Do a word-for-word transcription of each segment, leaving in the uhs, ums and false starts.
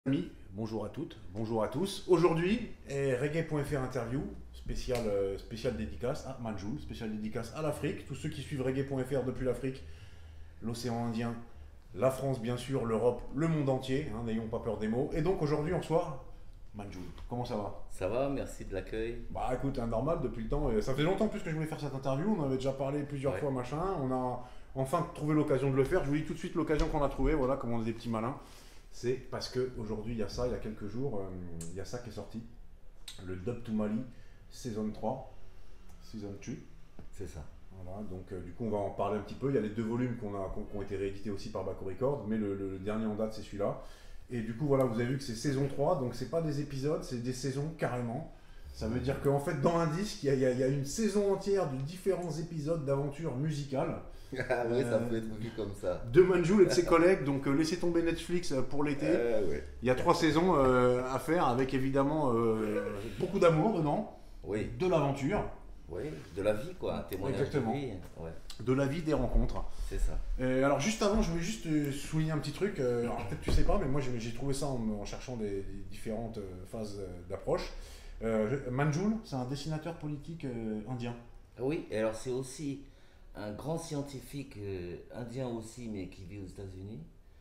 Amis, bonjour à toutes, bonjour à tous. Aujourd'hui, eh, reggae point F R interview, spécial, euh, spécial dédicace à Manjoul, spécial dédicace à l'Afrique. Tous ceux qui suivent reggae point F R depuis l'Afrique, l'océan Indien, la France bien sûr, l'Europe, le monde entier, hein, n'ayons pas peur des mots. Et donc aujourd'hui on reçoit Manjoul. Comment ça va? Ça va, merci de l'accueil. Bah écoute, un normal depuis le temps. Et ça fait longtemps plus que je voulais faire cette interview, on en avait déjà parlé plusieurs Ouais. fois, machin. On a enfin trouvé l'occasion de le faire. Je vous dis tout de suite l'occasion qu'on a trouvée, voilà, comme on est des petits malins. C'est parce qu'aujourd'hui, il y a ça, il y a quelques jours, euh, il y a ça qui est sorti. Le Dub to Mali, saison trois, Season trois. C'est ça. Voilà, donc euh, du coup, on va en parler un petit peu. Il y a les deux volumes qu'on a, qu'on- qui ont été réédités aussi par Baco Records, mais le, le- le dernier en date, c'est celui-là. Et du coup, voilà, vous avez vu que c'est saison trois, donc c'est pas des épisodes, c'est des saisons carrément. Ça veut dire qu'en fait, dans un disque, il y a, il y a- il y a une saison entière de différents épisodes d'aventures musicales Ah oui, ça euh, peut être vu comme ça. de Manjoul et de ses collègues. Donc, euh, laissez tomber Netflix euh, pour l'été. Euh, ouais. Il y a trois saisons euh, à faire avec évidemment euh, beaucoup d'amour dedans, Oui, de l'aventure, oui, de la vie quoi, un témoignage Exactement. de vie. Ouais, de la vie, des rencontres. c'est ça. Euh, alors juste avant, je voulais juste euh, souligner un petit truc. Euh, alors peut-être tu sais pas, mais moi j'ai j'ai trouvé ça en, en cherchant des, des différentes euh, phases euh, d'approche. Euh, je- Manjoul, c'est un dessinateur politique euh, indien. Oui, et alors c'est aussi un grand scientifique euh, indien aussi, mais qui vit aux États-Unis.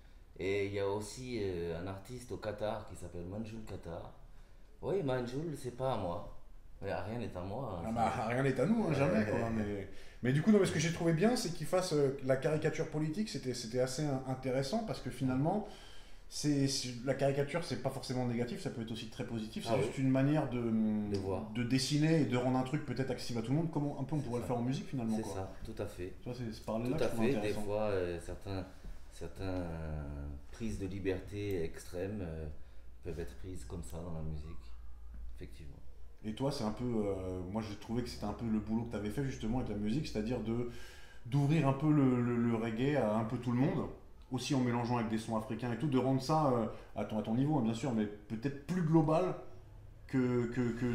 Et il y a aussi euh, un artiste au Qatar qui s'appelle Manjul Qatar. Oui, Manjul, c'est pas à moi. Mais rien n'est à moi, hein, Ah bah, c'est- rien n'est à nous, hein, jamais quoi. Euh, Mais, mais du coup, non, mais ce que j'ai trouvé bien, c'est qu'il fasse euh, la caricature politique. C'était c'était assez in- intéressant parce que finalement, c'est c'est- la caricature, c'est pas forcément négatif, ça peut être aussi très positif. C'est Ah oui, juste une manière de, de voir. de dessiner et de rendre un truc peut-être accessible à tout le monde. Comment un peu on C'est pourrait le ça. faire en musique finalement C'est quoi. ça, tout à fait. Tu vois, c'est ce Tout parallèle-là que à je trouve fait, des intéressant. fois, euh, certains, certains prises de liberté extrêmes euh, peuvent être prises comme ça dans la musique, effectivement. Et toi, c'est un peu, euh, moi j'ai trouvé que c'était un peu le boulot que tu avais fait justement avec la musique, c'est-à-dire de d'ouvrir un peu le, le- le reggae à un peu tout le monde, aussi en mélangeant avec des sons africains et tout, de rendre ça euh, à, ton, à ton niveau, hein, bien sûr, mais peut-être plus global que, que, que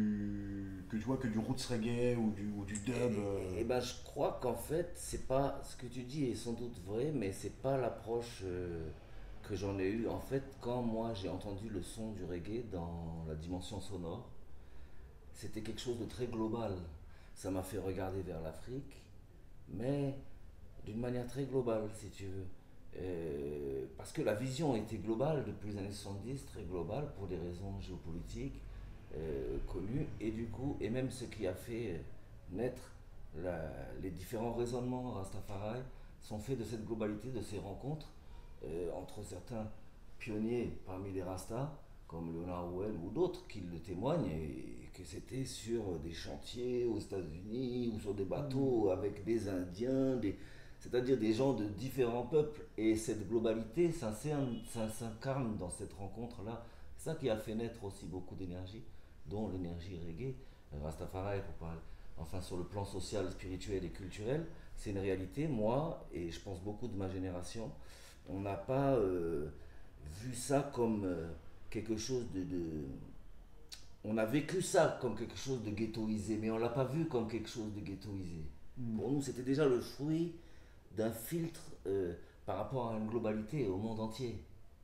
du que tu vois que du roots reggae ou du, ou du dub. Et, euh. et ben, je crois qu'en fait, c'est pas ce que tu dis est sans doute vrai, mais c'est pas l'approche euh, que j'en ai eue. En fait, quand moi j'ai entendu le son du reggae dans la dimension sonore, c'était quelque chose de très global. Ça m'a fait regarder vers l'Afrique, mais d'une manière très globale, si tu veux. Euh, parce que la vision était globale depuis les années soixante-dix, très globale pour des raisons géopolitiques euh, connues, et du coup, et même ce qui a fait naître la- les différents raisonnements Rastafari sont faits de cette globalité, de ces rencontres euh, entre certains pionniers parmi les Rastas, comme Leonard Howell ou d'autres qui le témoignent, et que c'était sur des chantiers aux États-Unis ou sur des bateaux avec des Indiens, des, c'est-à-dire des gens de différents peuples. Et cette globalité s'incarne s'incarne dans cette rencontre-là. C'est ça qui a fait naître aussi beaucoup d'énergie, dont l'énergie reggae, Rastafari pour parler. Enfin, sur le plan social, spirituel et culturel, c'est une réalité. Moi, et je pense beaucoup de ma génération, on n'a pas euh, vu ça comme euh, quelque chose de, de- On a vécu ça comme quelque chose de ghettoisé, mais on l'a pas vu comme quelque chose de ghettoisé. Hmm. Pour nous, c'était déjà le fruit d'un filtre euh, par rapport à une globalité au monde entier.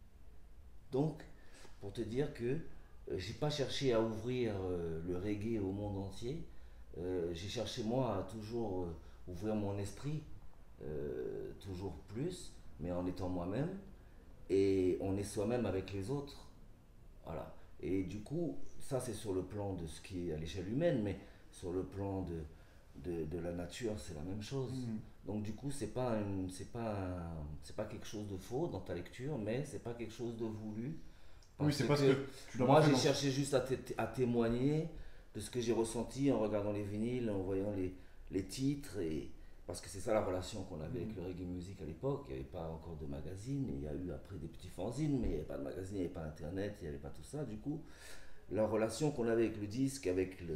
Donc, pour te dire que euh, j'ai pas cherché à ouvrir euh, le reggae au monde entier, euh, j'ai cherché moi à toujours euh, ouvrir mon esprit, euh, toujours plus, mais en étant moi-même, et on est soi-même avec les autres. Voilà. Et du coup, ça c'est sur le plan de ce qui est à l'échelle humaine, mais sur le plan de, de, de la nature, c'est la même chose. Hmm. Donc du coup, c'est pas une- c'est pas un- c'est pas quelque chose de faux dans ta lecture, mais c'est pas quelque chose de voulu Oui, parce c'est parce que que tu l'as moi pas fait j'ai dans. cherché juste à, té- à témoigner de ce que j'ai ressenti en regardant les vinyles, en voyant les, les titres et parce que c'est ça la relation qu'on avait avec Hmm. le reggae music à l'époque. Il n'y avait pas encore de magazine, il y a eu après des petits fanzines, mais il n'y avait pas de magazine, il n'y avait pas internet, il n'y avait pas tout ça. Du coup, la relation qu'on avait avec le disque, avec le,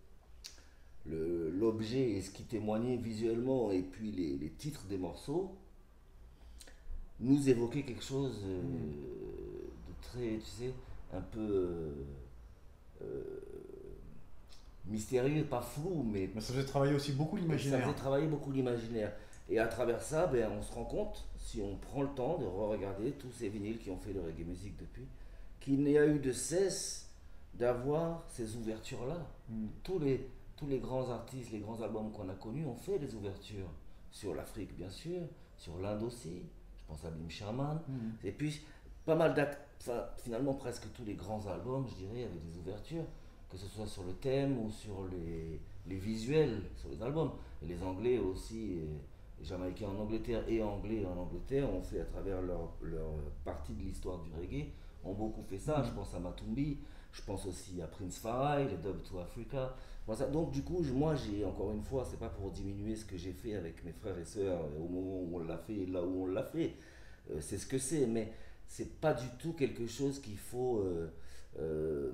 le- l'objet et ce qui témoignait visuellement, et puis les, les titres des morceaux, nous évoquait quelque chose euh, Hmm. de très, tu sais, un peu euh, euh, mystérieux, pas flou, mais Mais ça faisait travailler aussi beaucoup ça faisait l'imaginaire. travailler beaucoup l'imaginaire. Et à travers ça, ben, on se rend compte, si on prend le temps de re-regarder tous ces vinyles qui ont fait le reggae music depuis, qu'il n'y a eu de cesse d'avoir ces ouvertures-là. Mm. Tous les, tous les grands artistes, les grands albums qu'on a connus ont fait des ouvertures. Sur l'Afrique, bien sûr, sur l'Inde aussi. Je pense à Bim Sherman. Mm. Et puis, pas mal d'actes, enfin, finalement, presque tous les grands albums, je dirais, avaient des ouvertures, que ce soit sur le thème ou sur les, les visuels sur les albums. Et les Anglais aussi, les Jamaïcains en Angleterre et Anglais en Angleterre ont fait à travers leur, leur partie de l'histoire du reggae, ont beaucoup fait ça. Mm. Je pense à Matumbi, je pense aussi à Prince Farai, les Dub to Africa. Voilà. Donc du coup, moi j'ai encore une fois, c'est pas pour diminuer ce que j'ai fait avec mes frères et sœurs au moment où on l'a fait et là où on l'a fait. Euh, c'est ce que c'est, mais c'est pas du tout quelque chose qu'il faut euh, euh,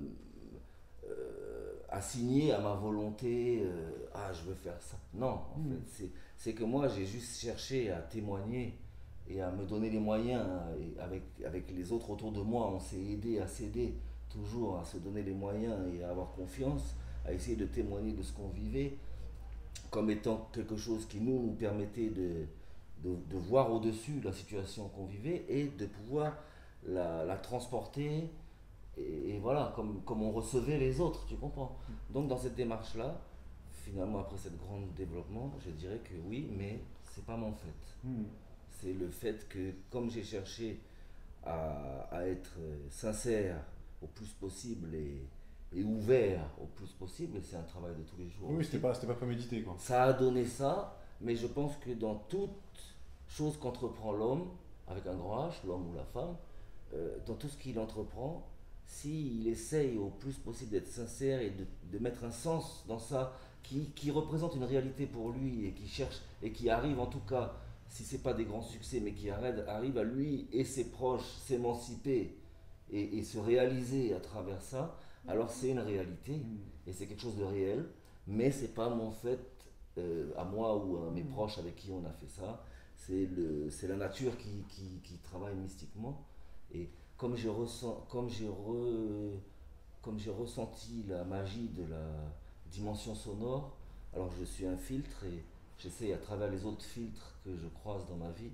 euh, assigner à ma volonté. Euh, ah, je veux faire ça. Non, en Mm. fait, c'est, c'est que moi j'ai juste cherché à témoigner et à me donner les moyens. Hein, et avec, avec les autres autour de moi, on s'est aidé à s'aider toujours, à se donner les moyens et à avoir confiance, à essayer de témoigner de ce qu'on vivait comme étant quelque chose qui nous, nous permettait de, de, de voir au-dessus la situation qu'on vivait et de pouvoir la, la transporter et, et voilà, comme, comme on recevait les autres, tu comprends. Donc dans cette démarche-là, finalement après cette grande développement, je dirais que oui, mais c'est pas mon fait. Mm. C'est le fait que comme j'ai cherché à, à être sincère au plus possible et, et ouvert au plus possible, et c'est un travail de tous les jours. Oui, aussi. c'était pas, c'était pas prémédité, quoi. Ça a donné ça, mais je pense que dans toute chose qu'entreprend l'homme, avec un grand H, l'homme ou la femme, euh, dans tout ce qu'il entreprend, s'il essaye au plus possible d'être sincère et de, de mettre un sens dans ça, qui, qui représente une réalité pour lui et qui cherche, et qui arrive en tout cas, si ce n'est pas des grands succès, mais qui arrive, arrive à lui et ses proches s'émanciper et, et se réaliser à travers ça, alors c'est une réalité Mm. et c'est quelque chose de réel, mais c'est pas mon fait euh, à moi ou à mes Mm. proches avec qui on a fait ça. C'est le, c'est la nature qui, qui, qui travaille mystiquement. Et comme j'ai ressent, comme j'ai re- comme j'ai ressenti la magie de la dimension sonore, alors je suis un filtre et j'essaie à travers les autres filtres que je croise dans ma vie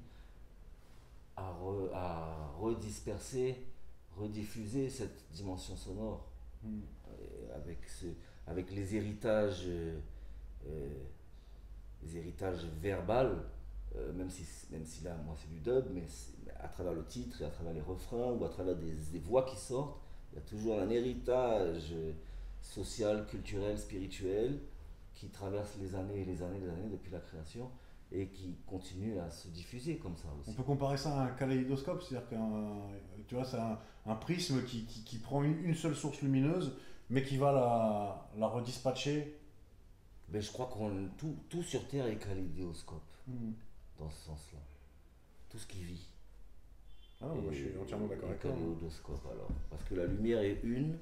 à, re- à redisperser, rediffuser cette dimension sonore Mm. euh, avec, ce, avec les héritages, euh, euh, les héritages verbales, euh, même, si, même si là, moi, c'est du dub, mais c'est- à travers le titre et à travers les refrains ou à travers des, des voix qui sortent, il y a toujours un héritage euh, social, culturel, spirituel qui traverse les années et les années et les années depuis la création et qui continue à se diffuser comme ça On aussi. peut comparer ça à un kaléidoscope, c'est-à-dire qu'un, tu vois, c'est un, un prisme qui, qui, qui prend une, une seule source lumineuse, mais qui va la, la redispatcher. Ben, je crois que tout, tout sur Terre est kaléidoscope Mm. dans ce sens-là. Tout ce qui vit. Ah, moi, je suis entièrement d'accord et avec toi. kaléidoscope alors. Parce que la lumière est une,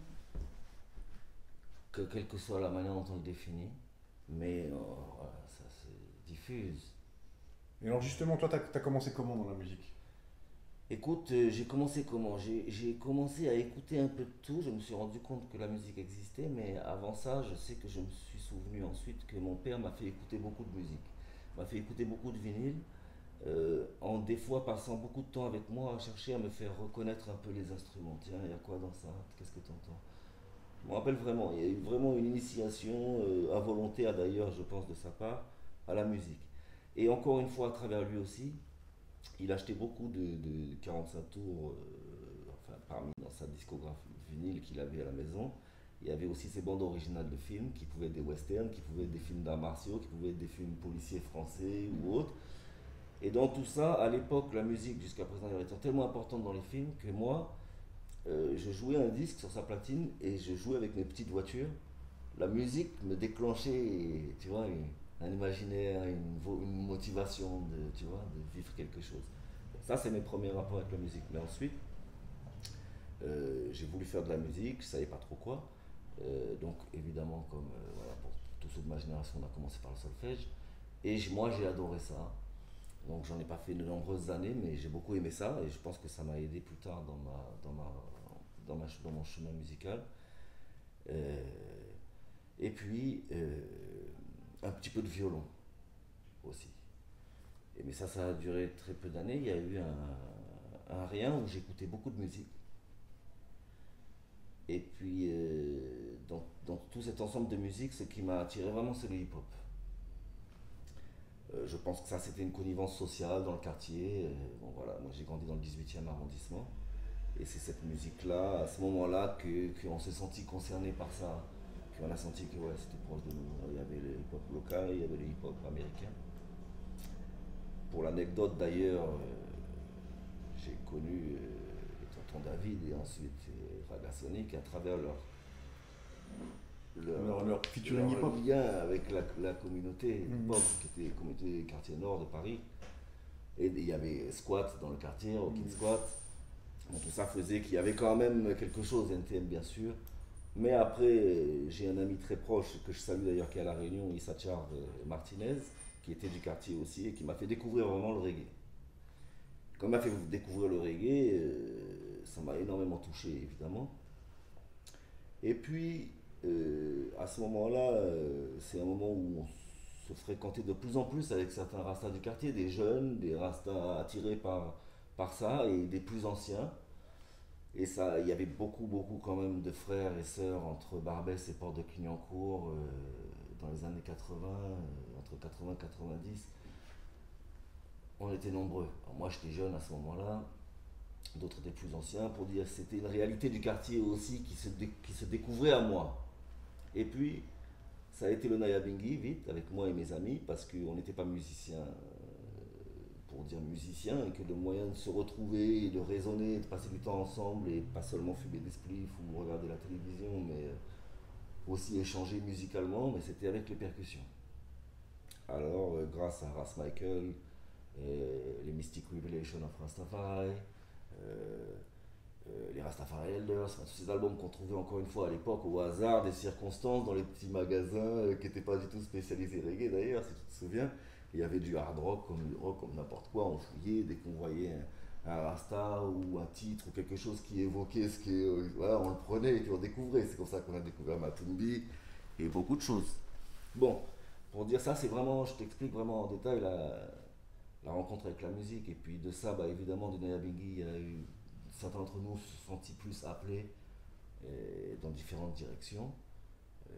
que quelle que soit la manière dont on le définit, mais euh, voilà, ça se diffuse. Et alors justement, toi, t'as as commencé comment dans la musique? Écoute, euh, j'ai commencé comment? J'ai j'ai commencé à écouter un peu de tout, je me suis rendu compte que la musique existait, mais avant ça, je sais que je me suis souvenu ensuite que mon père m'a fait écouter beaucoup de musique. M'a fait écouter beaucoup de vinyle, euh, en des fois passant beaucoup de temps avec moi à chercher à me faire reconnaître un peu les instruments. Tiens, il y a quoi dans ça? Qu'est-ce que tu entends? Je me rappelle vraiment, il y a eu vraiment une initiation euh, involontaire d'ailleurs, je pense, de sa part, à la musique. Et encore une fois, à travers lui aussi, il achetait beaucoup de, de quarante-cinq tours, euh, enfin, parmi dans sa discographie de vinyle qu'il avait à la maison. Il y avait aussi ses bandes originales de films, qui pouvaient être des westerns, qui pouvaient être des films d'arts martiaux, qui pouvaient être des films policiers français ou autres. Et dans tout ça, à l'époque, la musique jusqu'à présent elle était tellement importante dans les films que moi, euh, je jouais un disque sur sa platine et je jouais avec mes petites voitures. La musique me déclenchait, tu vois, une- un imaginaire, une, vo- une motivation de, tu vois, de vivre quelque chose. Ça, c'est mes premiers rapports avec la musique. Mais ensuite, euh, j'ai voulu faire de la musique, je ne savais pas trop quoi. Euh, donc, évidemment, comme euh, voilà, pour tous ceux de ma génération, on a commencé par le solfège. Et j- moi, j'ai adoré ça. Donc, j'en ai pas fait de nombreuses années, mais j'ai beaucoup aimé ça. Et je pense que ça m'a aidé plus tard dans, ma, dans, ma, dans, ma, dans mon chemin musical. Euh, et puis, euh, un petit peu de violon aussi. Et, mais ça, ça a duré très peu d'années. Il y a eu un, un rien où j'écoutais beaucoup de musique. Et puis, euh, dans, dans tout cet ensemble de musique, ce qui m'a attiré vraiment, c'est le hip-hop. Euh, je pense que ça, c'était une connivence sociale dans le quartier. Euh, bon, voilà, moi, j'ai grandi dans le dix-huitième arrondissement. Et c'est cette musique-là, à ce moment-là, que, qu'on s'est senti concerné par ça. Qu'on a senti que ouais, c'était proche de nous. Il y avait le hip-hop local, il y avait le hip-hop américain. Pour l'anecdote d'ailleurs, euh, j'ai connu euh, les tontons David et ensuite euh, Ragasonic à travers leur, leur, Leur, leur featuring leur hip-hop. lien avec la, la communauté Mhm. hip-hop, qui était la communauté quartier nord de Paris. Et il y avait Squat dans le quartier, Rockin' Mhm. Squat. Bon, tout ça faisait qu'il y avait quand même quelque chose, N T M bien sûr. Mais après, j'ai un ami très proche, que je salue d'ailleurs, qui est à La Réunion, Issa Char Martinez, qui était du quartier aussi, et qui m'a fait découvrir vraiment le reggae. Quand il m'a fait découvrir le reggae, euh, ça m'a énormément touché, évidemment. Et puis, euh, à ce moment-là, euh, c'est un moment où on se fréquentait de plus en plus avec certains rastas du quartier, des jeunes, des rastas attirés par, par ça, et des plus anciens. Et ça, il y avait beaucoup, beaucoup quand même de frères et sœurs entre Barbès et Porte de Clignancourt euh, dans les années quatre-vingts, euh, entre quatre-vingts et quatre-vingt-dix. On était nombreux. Alors moi, j'étais jeune à ce moment-là, d'autres étaient plus anciens, pour dire que c'était une réalité du quartier aussi qui se, dé- qui se découvrait à moi. Et puis, ça a été le Nayabingi, vite, avec moi et mes amis, parce qu'on n'était pas musiciens pour dire musicien, et que le moyen de se retrouver, et de raisonner, de passer du temps ensemble, et pas seulement fumer des spliffs ou regarder la télévision, mais aussi échanger musicalement, mais c'était avec les percussions. Alors, euh, grâce à Ras Michael, euh, les Mystic Revelation of Rastafari, euh, euh, les Rastafari Elders, enfin, tous ces albums qu'on trouvait encore une fois à l'époque au hasard des circonstances dans les petits magasins euh, qui n'étaient pas du tout spécialisés reggae d'ailleurs, si tu te souviens. Il y avait du hard rock comme du rock comme n'importe quoi, on fouillait dès qu'on voyait un, un rasta ou un titre ou quelque chose qui évoquait ce qui est, euh, voilà, on le prenait et puis on découvrait. C'est comme ça qu'on a découvert Matumbi et beaucoup de choses. Bon, pour dire ça, c'est vraiment, je t'explique vraiment en détail la, la rencontre avec la musique. Et puis de ça, bah, évidemment, de Nayabingi, il y a eu certains d'entre nous se sont sentis plus appelés euh, dans différentes directions. Euh,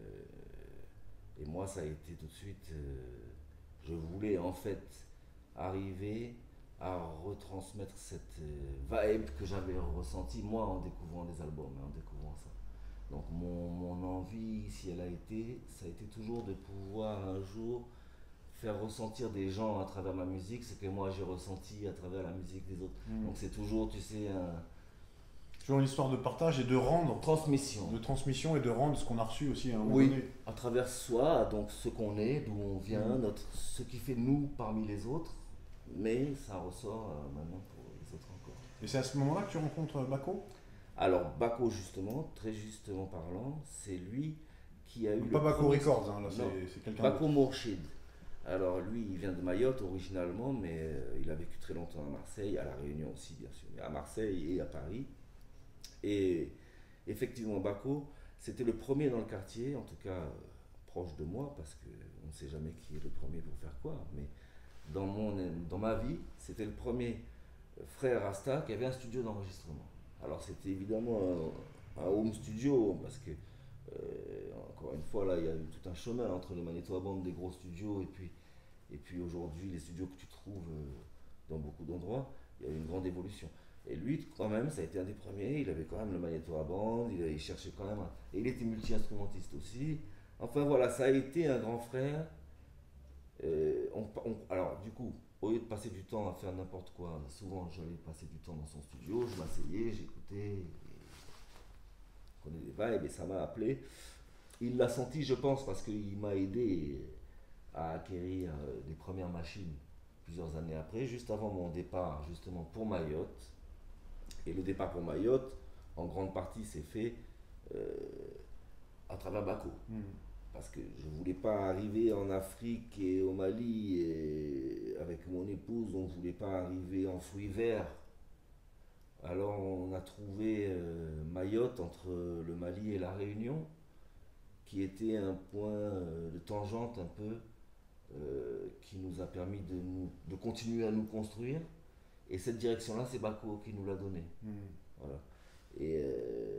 et moi, ça a été tout de suite. Euh, je voulais en fait arriver à retransmettre cette euh, vibe que j'avais ressentie moi en découvrant les albums, en découvrant ça. Donc mon, mon envie, si elle a été, ça a été toujours de pouvoir un jour faire ressentir des gens à travers ma musique ce que moi j'ai ressenti à travers la musique des autres. Mmh. Donc c'est toujours, tu sais, un... Toujours une histoire de partage et de rendre, transmission. de transmission et de rendre ce qu'on a reçu aussi à un moment Oui, donné. à travers soi, donc ce qu'on est, d'où on vient, Mmh. notre, ce qui fait nous parmi les autres, mais ça ressort euh, maintenant pour les autres encore. Et c'est à ce moment-là que tu rencontres Bako? Alors Bako justement, très justement parlant, c'est lui qui a eu Pas le Bako premier- Records, hein, là Non, c'est c'est quelqu'un Bako d'autre. Mourchid. Alors lui, il vient de Mayotte originalement, mais euh, il a vécu très longtemps à Marseille, à La Réunion aussi bien sûr, mais à Marseille et à Paris. Et effectivement, Bako, c'était le premier dans le quartier, en tout cas euh, proche de moi, parce qu'on ne sait jamais qui est le premier pour faire quoi, mais dans, mon, dans ma vie, c'était le premier frère Rasta qui avait un studio d'enregistrement. Alors c'était évidemment un, un home studio, parce que, euh, encore une fois, là, il y a eu tout un chemin entre le Manitoba Band des gros studios et puis, et puis aujourd'hui les studios que tu trouves euh, dans beaucoup d'endroits, il y a eu une grande évolution. Et lui, quand même, ça a été un des premiers, il avait quand même le Manitoba Band, il, il cherchait quand même, un, et il était multi-instrumentiste aussi. Enfin voilà, ça a été un grand frère. Euh, on, on, alors du coup, au lieu de passer du temps à faire n'importe quoi, souvent j'allais passer du temps dans son studio, je m'asseyais, j'écoutais, je connais des vibes et ça m'a appelé. Il l'a senti, je pense, parce qu'il m'a aidé à acquérir euh, des premières machines plusieurs années après, juste avant mon départ justement pour Mayotte. Et le départ pour Mayotte, en grande partie, s'est fait euh, à travers Bako. Mmh. Parce que je ne voulais pas arriver en Afrique et au Mali et avec mon épouse, on ne voulait pas arriver en fruits verts. Alors on a trouvé euh, Mayotte entre le Mali et la Réunion, qui était un point euh, de tangente un peu, euh, qui nous a permis de, nous, de continuer à nous construire. Et cette direction-là, c'est Bako qui nous l'a donnée. Mmh. Voilà. Et, euh, et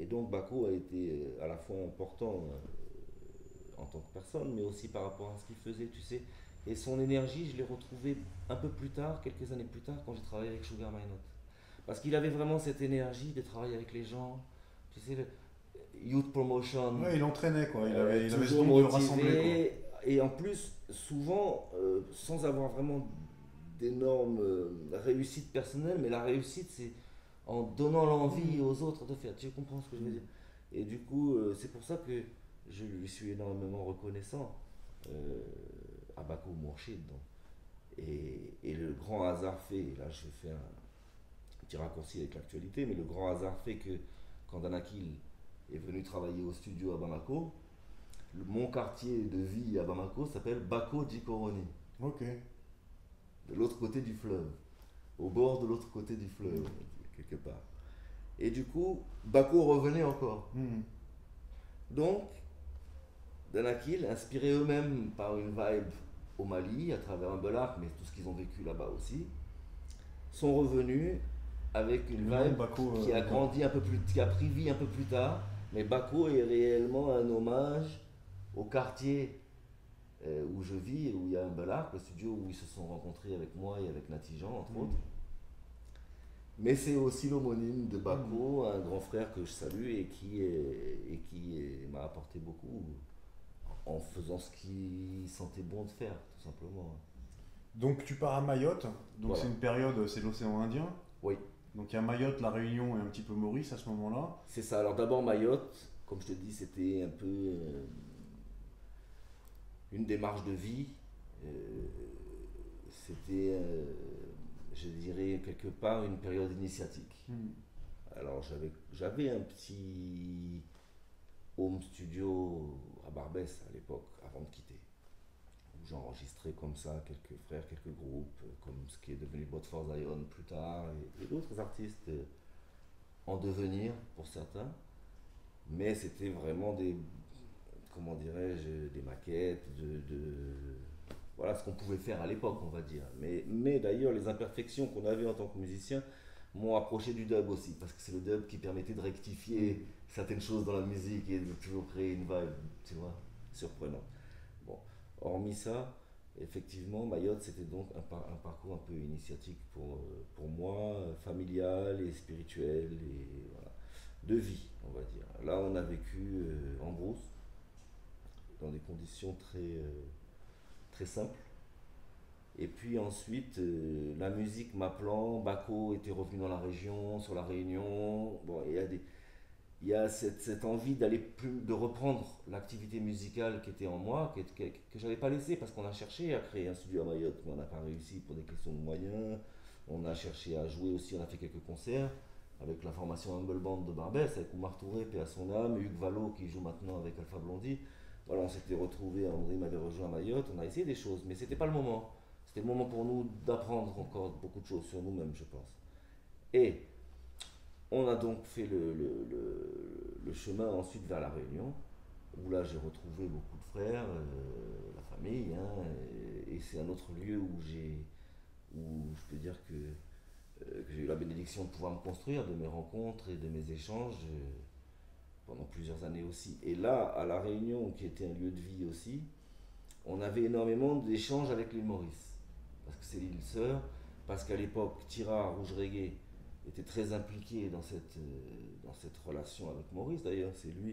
donc Bako a été à la fois important euh, en tant que personne, mais aussi par rapport à ce qu'il faisait, tu sais. Et son énergie, je l'ai retrouvée un peu plus tard, quelques années plus tard, quand j'ai travaillé avec Sugar My Note. Parce qu'il avait vraiment cette énergie de travailler avec les gens, tu sais, le youth promotion, Ouais, il entraînait quoi, il euh, avait, il avait ce toujours don de rassembler motivé, et en plus, souvent, euh, sans avoir vraiment d'énormes euh, réussites personnelles, mais la réussite, c'est en donnant l'envie aux autres de faire. Tu comprends ce que je veux dire? Et du coup, euh, c'est pour ça que je lui suis énormément reconnaissant euh, à Bako Mourchid. donc. Et, et le grand hasard fait, et là je fais un petit raccourci avec l'actualité, mais le grand hasard fait que quand Danakil est venu travailler au studio à Bamako, le- mon quartier de vie à Bamako s'appelle Bako Djikoroni, quoi. Ok. de l'autre côté du fleuve, au bord de l'autre côté du fleuve, quelque part. Et du coup, Bako revenait encore. Mhm. Donc, Danakil, inspirés eux-mêmes par une vibe au Mali, à travers un Belak, mais tout ce qu'ils ont vécu là-bas aussi, sont revenus avec une Le nom vibe Bako, qui a euh, grandi un peu plus, qui a pris vie un peu plus tard. Mais Bako est réellement un hommage au quartier euh, où je vis, où il y a un Belak, le studio où ils se sont rencontrés avec moi et avec Natijan, entre Mhm. autres. Mais c'est aussi l'homonyme de Bako, un grand frère que je salue et qui, est- et qui est- m'a apporté beaucoup en faisant ce qu'il sentait bon de faire, tout simplement. Donc tu pars à Mayotte, donc Voilà. c'est une période, c'est l'océan Indien. Oui, Donc il y a Mayotte, La Réunion et un petit peu Maurice à ce moment-là. c'est ça. Alors d'abord Mayotte, comme je te dis, c'était un peu euh, une démarche de vie. Euh, c'était, euh, je dirais, quelque part une période initiatique. Mhm. Alors j'avais, j'avais un petit home studio à Barbès à l'époque, avant de quitter. Où j'enregistrais comme ça quelques frères, quelques groupes, euh, comme ce qui est devenu Bot for Zion plus tard, et, et d'autres artistes euh, en devenir pour certains. Mais c'était vraiment des, comment dirais-je, des maquettes, de, de- voilà ce qu'on pouvait faire à l'époque, on va dire. Mais, mais d'ailleurs, les imperfections qu'on avait en tant que musicien m'ont approché du dub aussi, parce que c'est le dub qui permettait de rectifier certaines choses dans la musique et de toujours créer une vibe, tu vois, surprenante. Bon, hormis ça, effectivement, Mayotte, c'était donc un, par- un parcours un peu initiatique pour, euh, pour moi, euh, familial et spirituel, et voilà, de vie, on va dire. Là, on a vécu euh, en brousse, dans des conditions très, euh, très simples. Et puis ensuite, euh, la musique m'appelant, Bako était revenu dans la région, sur la Réunion. Bon, il y a des, il y a cette, cette envie d'aller plus, de reprendre l'activité musicale qui était en moi, que, que, que j'avais pas laissée parce qu'on a cherché à créer un studio à Mayotte, mais on n'a pas réussi pour des questions de moyens. On a cherché à jouer aussi, on a fait quelques concerts avec la formation Humble Band de Barbès, avec Oumar Touré, paix à son âme, Hugues Valo qui joue maintenant avec Alpha Blondie. Voilà, on s'était retrouvés, André m'avait rejoint à Mayotte, on a essayé des choses, mais c'était pas le moment. C'était le moment pour nous d'apprendre encore beaucoup de choses sur nous-mêmes, je pense. Et on a donc fait le, le- le- le chemin ensuite vers la Réunion, où là j'ai retrouvé beaucoup de frères, euh, la famille, hein, et, et c'est un autre lieu où j'ai, où je peux dire que, euh, que j'ai eu la bénédiction de pouvoir me construire, de mes rencontres et de mes échanges euh, pendant plusieurs années aussi. Et là, à la Réunion, qui était un lieu de vie aussi, on avait énormément d'échanges avec l'île Maurice, parce que c'est l'île sœur, parce qu'à l'époque, Tira Rouge Reggae était très impliqué dans cette, euh, dans cette relation avec Maurice. D'ailleurs, c'est lui,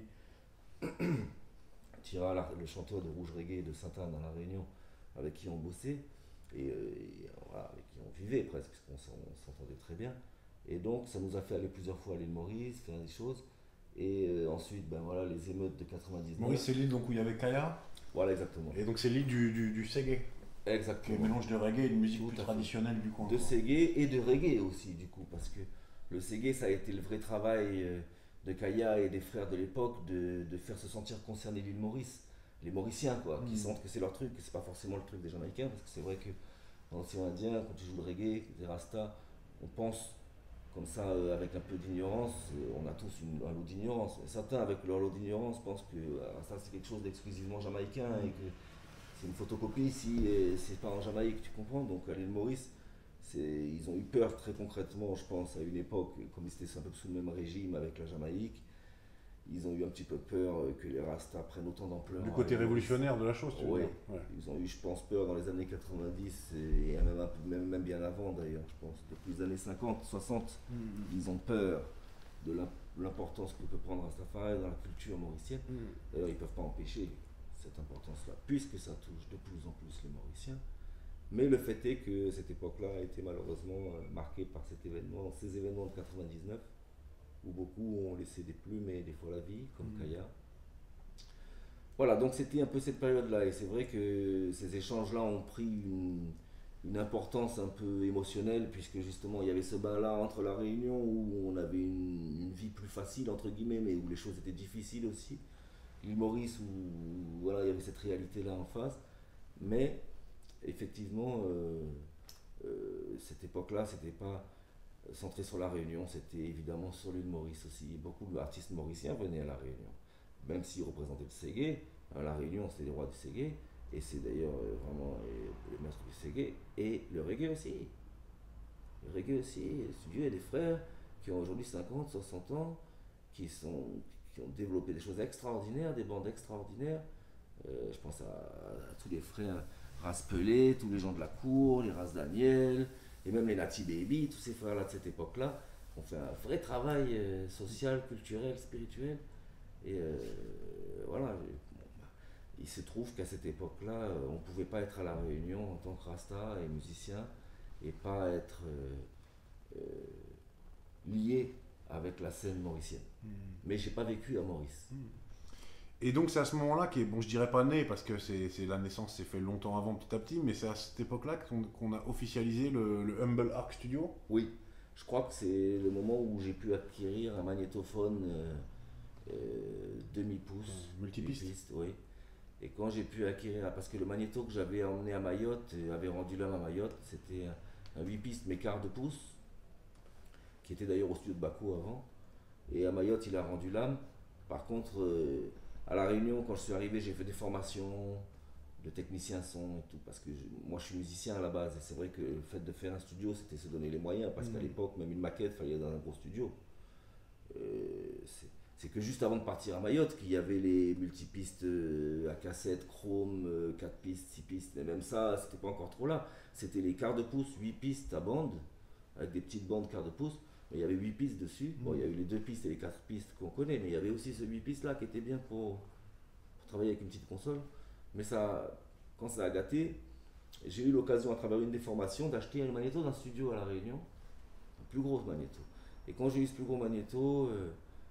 Tira, la- le chanteur de Rouge Reggae de Sainte-Anne dans la Réunion, avec qui on bossait, et, euh, et, voilà, avec qui on vivait presque, parce qu'on s'en- on s'entendait très bien. Et donc, ça nous a fait aller plusieurs fois à l'île Maurice, faire des choses. Et euh, ensuite, ben voilà, les émeutes de quatre-vingt-dix-neuf. Maurice, c'est l'île donc où il y avait Kaya. Voilà, exactement. Et donc c'est l'île du, du, du Ségé, qui est un Exactement. mélange de reggae et de musique Tout plus à fait. traditionnelle du coin. De quoi. Ségué et de reggae aussi, du coup, parce que le Ségué, ça a été le vrai travail euh, de Kaya et des frères de l'époque de, de faire se sentir concernés l'île Maurice, les Mauriciens, quoi, qui Mm. sentent que c'est leur truc, que c'est pas forcément le truc des Jamaïcains, parce que c'est vrai que dans l'océan Indien, quand tu joues le reggae, les Rastas, on pense comme ça, euh, avec un peu d'ignorance, euh, on a tous une, un lot d'ignorance. Certains, avec leur lot d'ignorance, pensent que euh, ça c'est quelque chose d'exclusivement jamaïcain et que c'est une photocopie si et c'est pas en Jamaïque, tu comprends. Donc à l'île Maurice, c'est, ils ont eu peur très concrètement, je pense, à une époque, comme ils étaient un peu sous le même régime avec la Jamaïque, ils ont eu un petit peu peur euh, que les Rastas prennent autant d'ampleur. Du côté révolutionnaire de la chose, tu veux Ouais. dire. Ouais. Ils ont eu, je pense, peur dans les années quatre-vingt-dix et même, un peu, même, même bien avant d'ailleurs, je pense. Depuis les années cinquante, soixante, Mm. ils ont peur de l'importance que peut prendre Rastafari dans la culture mauricienne. Mm. D'ailleurs, ils ne peuvent pas empêcher cette importance-là, puisque ça touche de plus en plus les Mauriciens. Mais le fait est que cette époque-là a été malheureusement marquée par cet événement, ces événements de quatre-vingt-dix-neuf, où beaucoup ont laissé des plumes et des fois la vie, comme mmh. Kaya. Voilà, donc c'était un peu cette période-là, et c'est vrai que ces échanges-là ont pris une, une importance un peu émotionnelle, puisque justement il y avait ce bain-là entre la Réunion, où on avait une, une vie plus facile, entre guillemets, mais où les choses étaient difficiles aussi. L'île Maurice, où voilà, il y avait cette réalité-là en face, mais effectivement, euh, euh, cette époque-là, c'était pas centré sur la Réunion, c'était évidemment sur l'île Maurice aussi. Beaucoup d'artistes mauriciens venaient à la Réunion, même s'ils représentaient le Ségué. La Réunion, c'était les rois du Ségué, et c'est d'ailleurs euh, vraiment euh, les maîtres du Ségué, et le reggae aussi. Le reggae aussi, le studio, il y a des frères qui ont aujourd'hui cinquante, soixante ans, qui, sont, qui ont développé des choses extraordinaires, des bandes extraordinaires. Euh, je pense à, à tous les frères Raspelé, tous les gens de la cour, les Ras Daniel, et même les Nati Baby, tous ces frères-là de cette époque-là ont fait un vrai travail euh, social, culturel, spirituel. Et euh, voilà, bon, bah, il se trouve qu'à cette époque-là, euh, on ne pouvait pas être à la Réunion en tant que Rasta et musicien et pas être euh, euh, lié avec la scène mauricienne. Mmh. Mais j'ai pas vécu à Maurice. Mmh. Et donc c'est à ce moment-là qui est, bon je dirais pas né parce que c'est, c'est la naissance s'est fait longtemps avant petit à petit, mais c'est à cette époque-là qu'on, qu'on a officialisé le, le Humble Arc Studio. Oui, je crois que c'est le moment où j'ai pu acquérir un magnétophone euh, euh, demi-pouce. Euh, multipiste. Piste, oui. Et quand j'ai pu acquérir, parce que le magnéto que j'avais emmené à Mayotte, avait rendu l'âme à Mayotte, c'était un, un huit pistes mais quart de pouce, qui était d'ailleurs au studio de Baco avant. Et à Mayotte, il a rendu l'âme. Par contre, euh, à La Réunion, quand je suis arrivé, j'ai fait des formations de technicien son et tout, parce que je, moi je suis musicien à la base, et c'est vrai que le fait de faire un studio, c'était se donner les moyens, parce mmh. qu'à l'époque, même une maquette, il fallait dans un gros studio. Euh, c'est, c'est que juste avant de partir à Mayotte, qu'il y avait les multipistes euh, à cassette, chrome, euh, quatre pistes, six pistes, mais même ça, c'était pas encore trop là. C'était les quarts de pouce, huit pistes à bande, avec des petites bandes quarts de pouce. Mais il y avait huit pistes dessus. Bon, il y a eu les deux pistes et les quatre pistes qu'on connaît, mais il y avait aussi ce huit pistes là qui était bien pour, pour travailler avec une petite console. Mais ça, quand ça a gâté, j'ai eu l'occasion à travers une des formations d'acheter un magnéto d'un studio à La Réunion, un plus gros magnéto. Et quand j'ai eu ce plus gros magnéto, euh,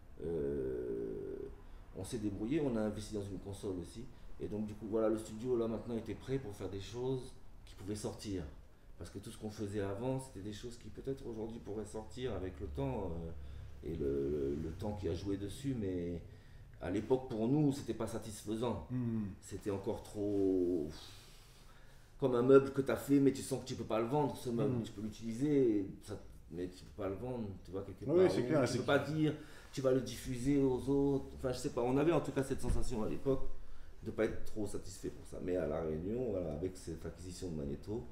euh, on s'est débrouillé, on a investi dans une console aussi. Et donc du coup, voilà, le studio là maintenant était prêt pour faire des choses qui pouvaient sortir. Parce que tout ce qu'on faisait avant, c'était des choses qui peut-être aujourd'hui pourraient sortir avec le temps euh, et le, le, le temps qui a joué dessus, mais à l'époque pour nous, c'était pas satisfaisant. Mmh. C'était encore trop comme un meuble que tu as fait, mais tu sens que tu peux pas le vendre, ce meuble. Mmh. Tu peux l'utiliser, ça, mais tu peux pas le vendre, tu vois, quelque part. Oui, c'est clair, tu c'est peux clair. pas dire, tu vas le diffuser aux autres. Enfin, je sais pas, on avait en tout cas cette sensation à l'époque de pas être trop satisfait pour ça. Mais à La Réunion, voilà, avec cette acquisition de magnéto,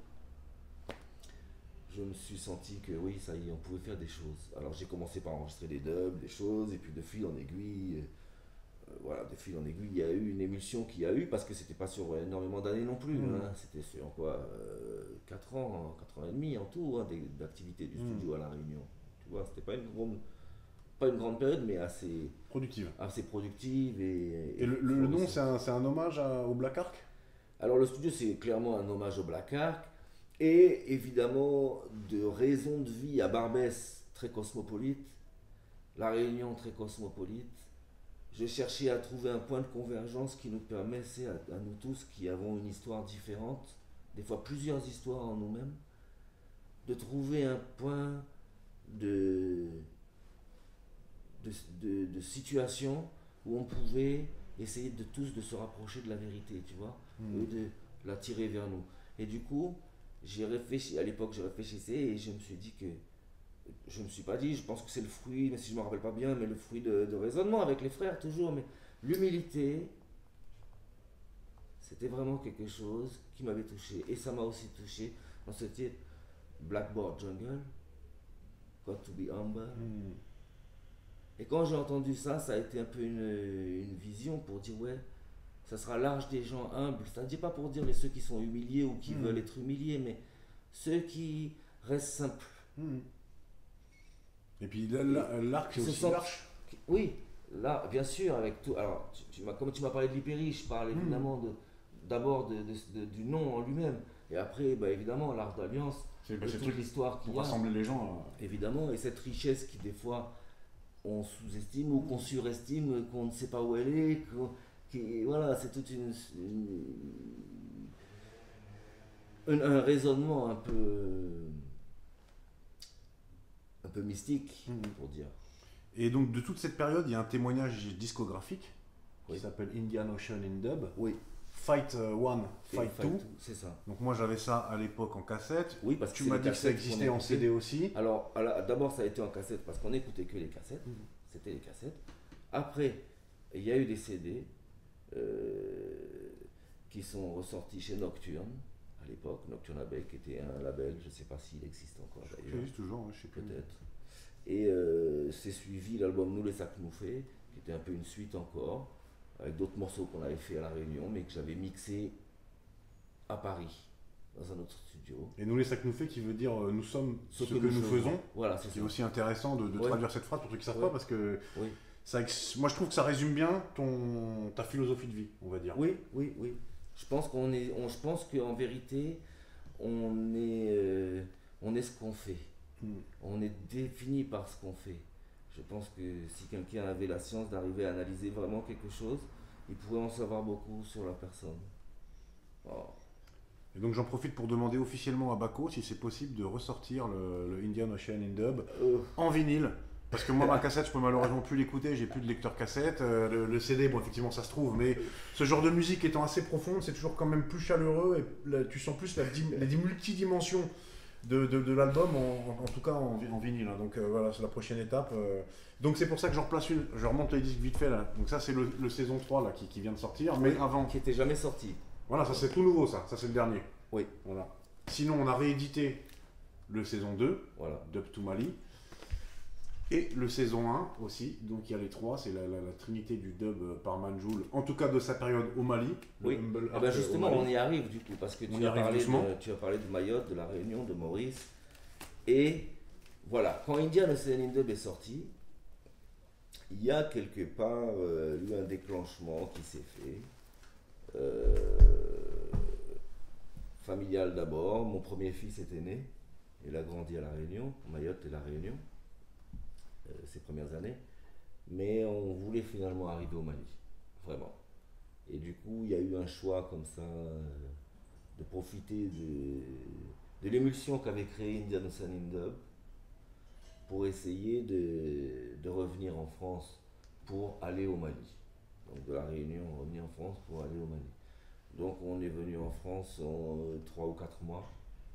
je me suis senti que oui, ça y est, on pouvait faire des choses. Alors j'ai commencé par enregistrer des dubs, des choses, et puis de fil en aiguille, euh, voilà, de fil en aiguille, il y a eu une émulsion qu'il y a eu, parce que c'était pas sur énormément d'années non plus, mmh. hein, c'était sur quoi, euh, quatre ans, quatre ans et demi en tout, hein, d'activité du studio mmh. à La Réunion. Tu vois, c'était pas une grande, pas une grande période, mais assez productive. Assez productive et. Et, et le, le nom, c'est un, c'est un hommage à, au Black Ark ? Alors le studio, c'est clairement un hommage au Black Ark. Et évidemment, de raison de vie à Barbès, très cosmopolite, La Réunion, très cosmopolite, je cherchais à trouver un point de convergence qui nous permettait, à, à nous tous qui avons une histoire différente, des fois plusieurs histoires en nous-mêmes, de trouver un point de, de, de, de situation où on pouvait essayer de tous de se rapprocher de la vérité, tu vois, mmh. et de la tirer vers nous. Et du coup, j'ai réfléchi, à l'époque je réfléchissais et je me suis dit que, je me suis pas dit, je pense que c'est le fruit, mais si je me rappelle pas bien, mais le fruit de, de raisonnement avec les frères toujours, mais l'humilité, c'était vraiment quelque chose qui m'avait touché. Et ça m'a aussi touché dans ce titre, Blackboard Jungle, Got to be humble. Mm. Et quand j'ai entendu ça, ça a été un peu une, une vision pour dire ouais, ça sera l'âge des gens humbles. C'est-à-dire pas pour dire les ceux qui sont humiliés ou qui Mmh. veulent être humiliés, mais ceux qui restent simples. Mmh. Et puis la- la- l'arc, c'est Ce aussi sont- l'arche. Oui, là, bien sûr, avec tout. Alors, tu, tu m'as- comme tu m'as parlé de l'hypérie, je parle Mmh. évidemment de, d'abord de, de- de- du nom en lui-même. Et après, bah, évidemment, l'art d'alliance, C'est bah, de c'est le toute truc l'histoire qu'il pour y a. rassembler les gens. euh. Évidemment, et cette richesse qui, des fois, on sous-estime ou qu'on surestime, qu'on ne sait pas où elle est. qu'on- qui, voilà, c'est toute une, une- un, un raisonnement un peu, un peu mystique, Mhm. pour dire. Et donc de toute cette période, il y a un témoignage discographique Oui. qui s'appelle Indian Ocean in Dub. Oui, Fight one, et Fight two. c'est ça. Donc moi j'avais ça à l'époque en cassette. Oui, parce que Tu c'est m'as les dit que ça cassettes qu'on existait en écoutait. C D aussi. Alors, à la- d'abord, ça a été en cassette parce qu'on n'écoutait que les cassettes. Mhm. C'était les cassettes. Après, il y a eu des C D euh, qui sont ressortis chez Nocturne à l'époque. Nocturne Abbey, qui était un label, je ne sais pas s'il existe encore Ça d'ailleurs, existe toujours, ouais, je sais plus. peut-être. Et euh, c'est suivi l'album Nous les sacs nous fait, qui était un peu une suite encore, avec d'autres morceaux qu'on avait fait à La Réunion, mais que j'avais mixé à Paris, dans un autre studio. Et nous les sacs nous fait qui veut dire euh, nous sommes ce, que, nous nous faisons. Voilà, c'est C'est ça. aussi intéressant de, de Ouais. traduire cette phrase pour ceux qui ne savent Ouais. pas parce que Oui. ça, ex- moi je trouve que ça résume bien ton, ta philosophie de vie, on va dire. Oui, oui, oui. Je pense qu'on est, on, je pense qu'en vérité, on est, euh, on est ce qu'on fait. Mm. On est défini par ce qu'on fait. Je pense que si quelqu'un avait la science d'arriver à analyser vraiment quelque chose, il pourrait en savoir beaucoup sur la personne. Oh. Et donc j'en profite pour demander officiellement à Baco si c'est possible de ressortir le, le Indian Ocean in Dub Euh, en vinyle. Parce que moi, ma cassette, je peux malheureusement plus l'écouter, j'ai plus de lecteur cassette. Euh, le, le C D, bon, effectivement, ça se trouve, mais ce genre de musique étant assez profonde, c'est toujours quand même plus chaleureux et là, tu sens plus la, dim- la multidimension de, de, de l'album, en, en- en tout cas en, vi- en vinyle. hein. Donc euh, voilà, c'est la prochaine étape. euh. Donc c'est pour ça que j'en replace une. Je remonte les disques vite fait là. Donc ça, c'est le, le saison trois là, qui, qui vient de sortir. Mais avant, qui était jamais sorti. voilà, ça c'est tout nouveau, ça. Ça c'est le dernier. Oui. Voilà. Sinon, on a réédité le saison deux, Voilà. Dub to Mali. Et le saison un aussi, donc il y a les trois, c'est la, la- la trinité du dub euh, par Manjoul, en tout cas de sa période au Mali. le Oui. Humble Eh Art ben au justement, Mali. on y arrive du coup, parce que On tu y as, arrive parlé doucement. de, tu as parlé de Mayotte, de La Réunion, de Maurice. Et voilà, quand Indian Ocean in Dub est sorti, il y a quelque part euh, eu un déclenchement qui s'est fait. Euh, familial d'abord, mon premier fils était né, il a grandi à La Réunion, Mayotte et La Réunion, euh, ces premières années. Mais on voulait finalement arriver au Mali, vraiment. Et du coup, il y a eu un choix comme ça euh, de profiter de, de l'émulsion qu'avait créée Indian Ocean in Dub pour essayer de, de revenir en France pour aller au Mali. Donc de La Réunion, revenir en France pour aller au Mali. Donc on est venu en France en euh, trois ou quatre mois.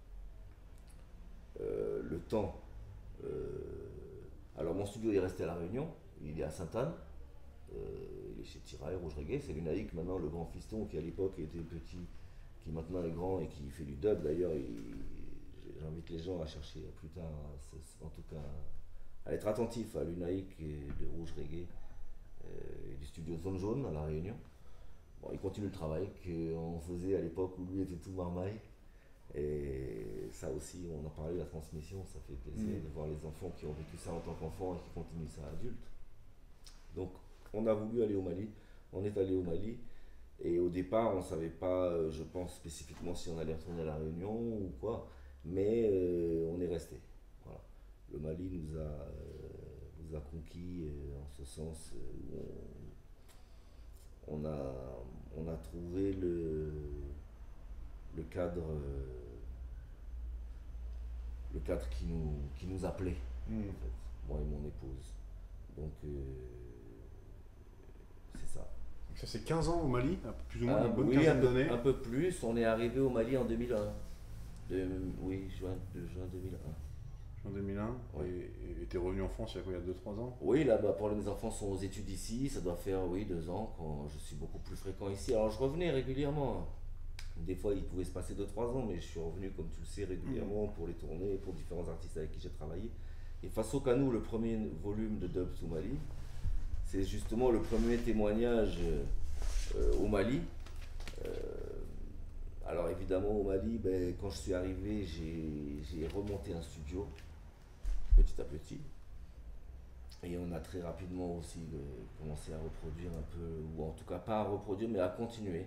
Euh, le temps. euh, alors mon studio est resté à La Réunion, il est à Sainte-Anne. Euh, il est chez Tiraille, Rouge Reggae, c'est Lunaïque maintenant, le grand fiston qui à l'époque était petit, qui maintenant est grand et qui fait du dub. D'ailleurs, il- j'invite les gens à chercher plus tard, c'est- c'est- en tout cas, à être attentifs à Lunaïque et de Rouge Reggae euh, et du studio Zone Jaune à La Réunion. Bon, il continue le travail qu'on faisait à l'époque où lui était tout marmaille. Et ça aussi, on en parlait, la transmission, ça fait plaisir Mm. de voir les enfants qui ont vécu ça en tant qu'enfants et qui continuent ça adultes. Donc, on a voulu aller au Mali, on est allé au Mali, et au départ, on ne savait pas, euh, je pense spécifiquement si on allait retourner à La Réunion ou quoi, mais euh, on est resté. Voilà. Le Mali nous a, euh, nous a conquis euh, en ce sens euh, où on, on a, on a trouvé le, le cadre, euh, le cadre qui nous, qui nous appelait, Mm. en fait, moi et mon épouse. Donc, euh, c'est ça. Ça c'est quinze ans au Mali, plus ou moins Ah, une bonne oui, un quinzaine peu, d'années. un peu plus. On est arrivé au Mali en deux mille un. De, oui, juin, de juin deux mille un. En deux mille un, Ouais. et tu es revenu en France il y a quoi, il y a deux trois ans. Oui, là, bah, pour mes enfants sont aux études ici. Ça doit faire, oui, deux ans quand je suis beaucoup plus fréquent ici. Alors, je revenais régulièrement. Des fois, il pouvait se passer deux trois ans, mais je suis revenu, comme tu le sais, régulièrement pour les tournées, pour différents artistes avec qui j'ai travaillé. Et Faso Kanou, le premier volume de Dub to Mali, c'est justement le premier témoignage euh, au Mali. Euh, alors évidemment au Mali, ben, quand je suis arrivé, j'ai remonté un studio, petit à petit. Et on a très rapidement aussi euh, commencé à reproduire un peu, ou en tout cas pas à reproduire, mais à continuer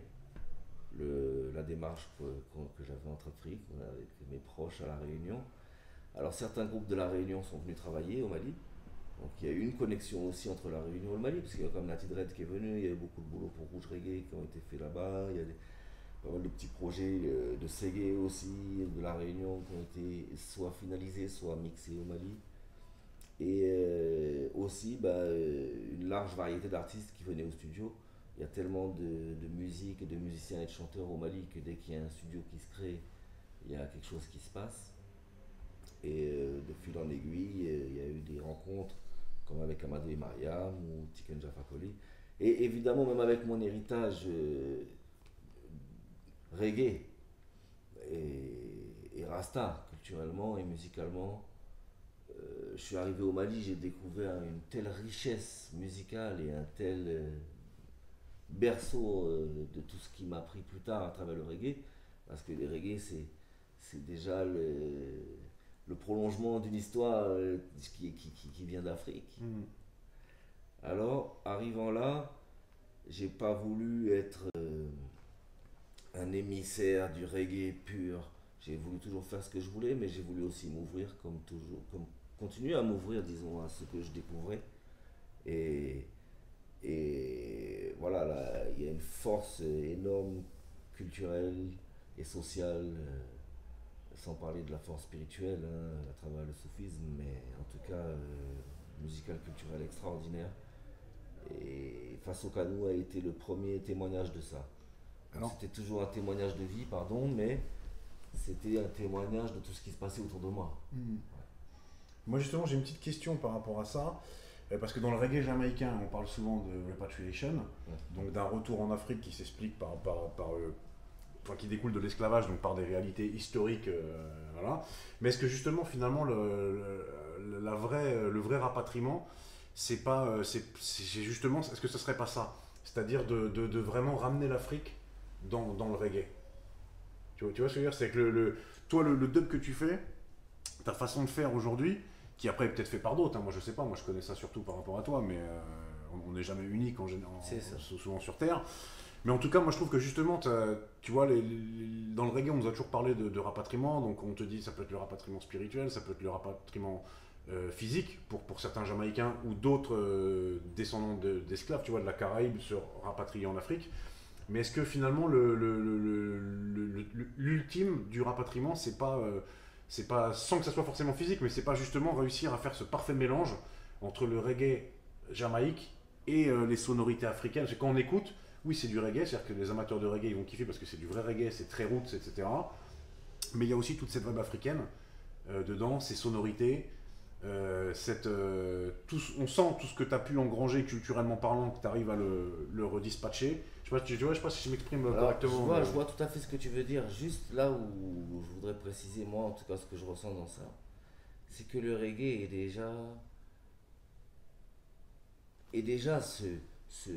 le, la démarche que, que j'avais entreprise avec mes proches à La Réunion. Alors certains groupes de La Réunion sont venus travailler au Mali. Donc il y a eu une connexion aussi entre La Réunion et le Mali, parce qu'il y a comme Nati Dread qui est venu, il y a eu beaucoup de boulot pour Rouge Reggae qui ont été faits là-bas, il y a des, pas mal de petits projets euh, de Ségué aussi, de La Réunion qui ont été soit finalisés, soit mixés au Mali. Et euh, aussi bah, euh, une large variété d'artistes qui venaient au studio. Il y a tellement de, de musique, de musiciens et de chanteurs au Mali que dès qu'il y a un studio qui se crée, il y a quelque chose qui se passe. Et euh, de fil en aiguille, euh, il y a eu des rencontres comme avec Amadou et Mariam ou Tiken Jaffa Koli. Et évidemment, même avec mon héritage euh, reggae et, et rasta, culturellement et musicalement, euh, je suis arrivé au Mali, j'ai découvert une telle richesse musicale et un tel euh, berceau euh, de tout ce qui m'a pris plus tard à travers le reggae, parce que le reggae, c'est, c'est déjà le, le prolongement d'une histoire euh, qui, qui, qui, qui vient d'Afrique. Mmh. Alors, arrivant là, j'ai pas voulu être euh, un émissaire du reggae pur. J'ai voulu toujours faire ce que je voulais, mais j'ai voulu aussi m'ouvrir, comme toujours, comme continuer à m'ouvrir, disons, à ce que je découvrais. Et, et voilà, là, il y a une force énorme culturelle et sociale, euh, sans parler de la force spirituelle, hein, à travers le soufisme, mais en tout cas, euh, musical, culturel extraordinaire. Et Faso Kanou a été le premier témoignage de ça. C'était toujours un témoignage de vie, pardon, mais c'était un témoignage de tout ce qui se passait autour de moi. Mmh. Ouais. Moi justement, j'ai une petite question par rapport à ça, parce que dans le reggae jamaïcain, on parle souvent de repatriation, ouais. Donc d'un retour en Afrique qui s'explique par, par, par euh, enfin, qui découle de l'esclavage, donc par des réalités historiques, euh, voilà. Mais est-ce que justement, finalement, le, le, la vraie, le vrai rapatriement, c'est pas, c'est, c'est justement, est-ce que ce serait pas ça, c'est-à-dire de, de, de vraiment ramener l'Afrique dans, dans le reggae. Tu vois, tu vois ce que je veux dire, c'est que le, le, toi, le, le dub que tu fais, ta façon de faire aujourd'hui, qui après est peut-être fait par d'autres, hein, moi je sais pas, moi je connais ça surtout par rapport à toi, mais euh, on n'est jamais unique en, en, souvent sur Terre. Mais en tout cas, moi je trouve que justement, tu vois, les, les, dans le reggae, on nous a toujours parlé de, de rapatriement, donc on te dit ça peut être le rapatriement spirituel, ça peut être le rapatriement euh, physique pour, pour certains Jamaïcains ou d'autres euh, descendants de, d'esclaves, tu vois, de la Caraïbe se rapatrier en Afrique. Mais est-ce que finalement, le, le, le, le, l'ultime du rapatriement, c'est pas, euh, c'est pas, sans que ça soit forcément physique, mais c'est pas justement réussir à faire ce parfait mélange entre le reggae jamaïque et euh, les sonorités africaines. Parce que quand on écoute, oui, c'est du reggae, c'est-à-dire que les amateurs de reggae ils vont kiffer parce que c'est du vrai reggae, c'est très roots, et cetera. Mais il y a aussi toute cette vibe africaine euh, dedans, ces sonorités. Euh, cette, euh, tout, on sent tout ce que tu as pu engranger culturellement parlant, que tu arrives à le, le redispatcher. Je ne sais, sais pas si je m'exprime correctement. Je vois, mais... je vois tout à fait ce que tu veux dire. Juste là où je voudrais préciser, moi en tout cas, ce que je ressens dans ça, c'est que le reggae est déjà, est déjà ce, ce,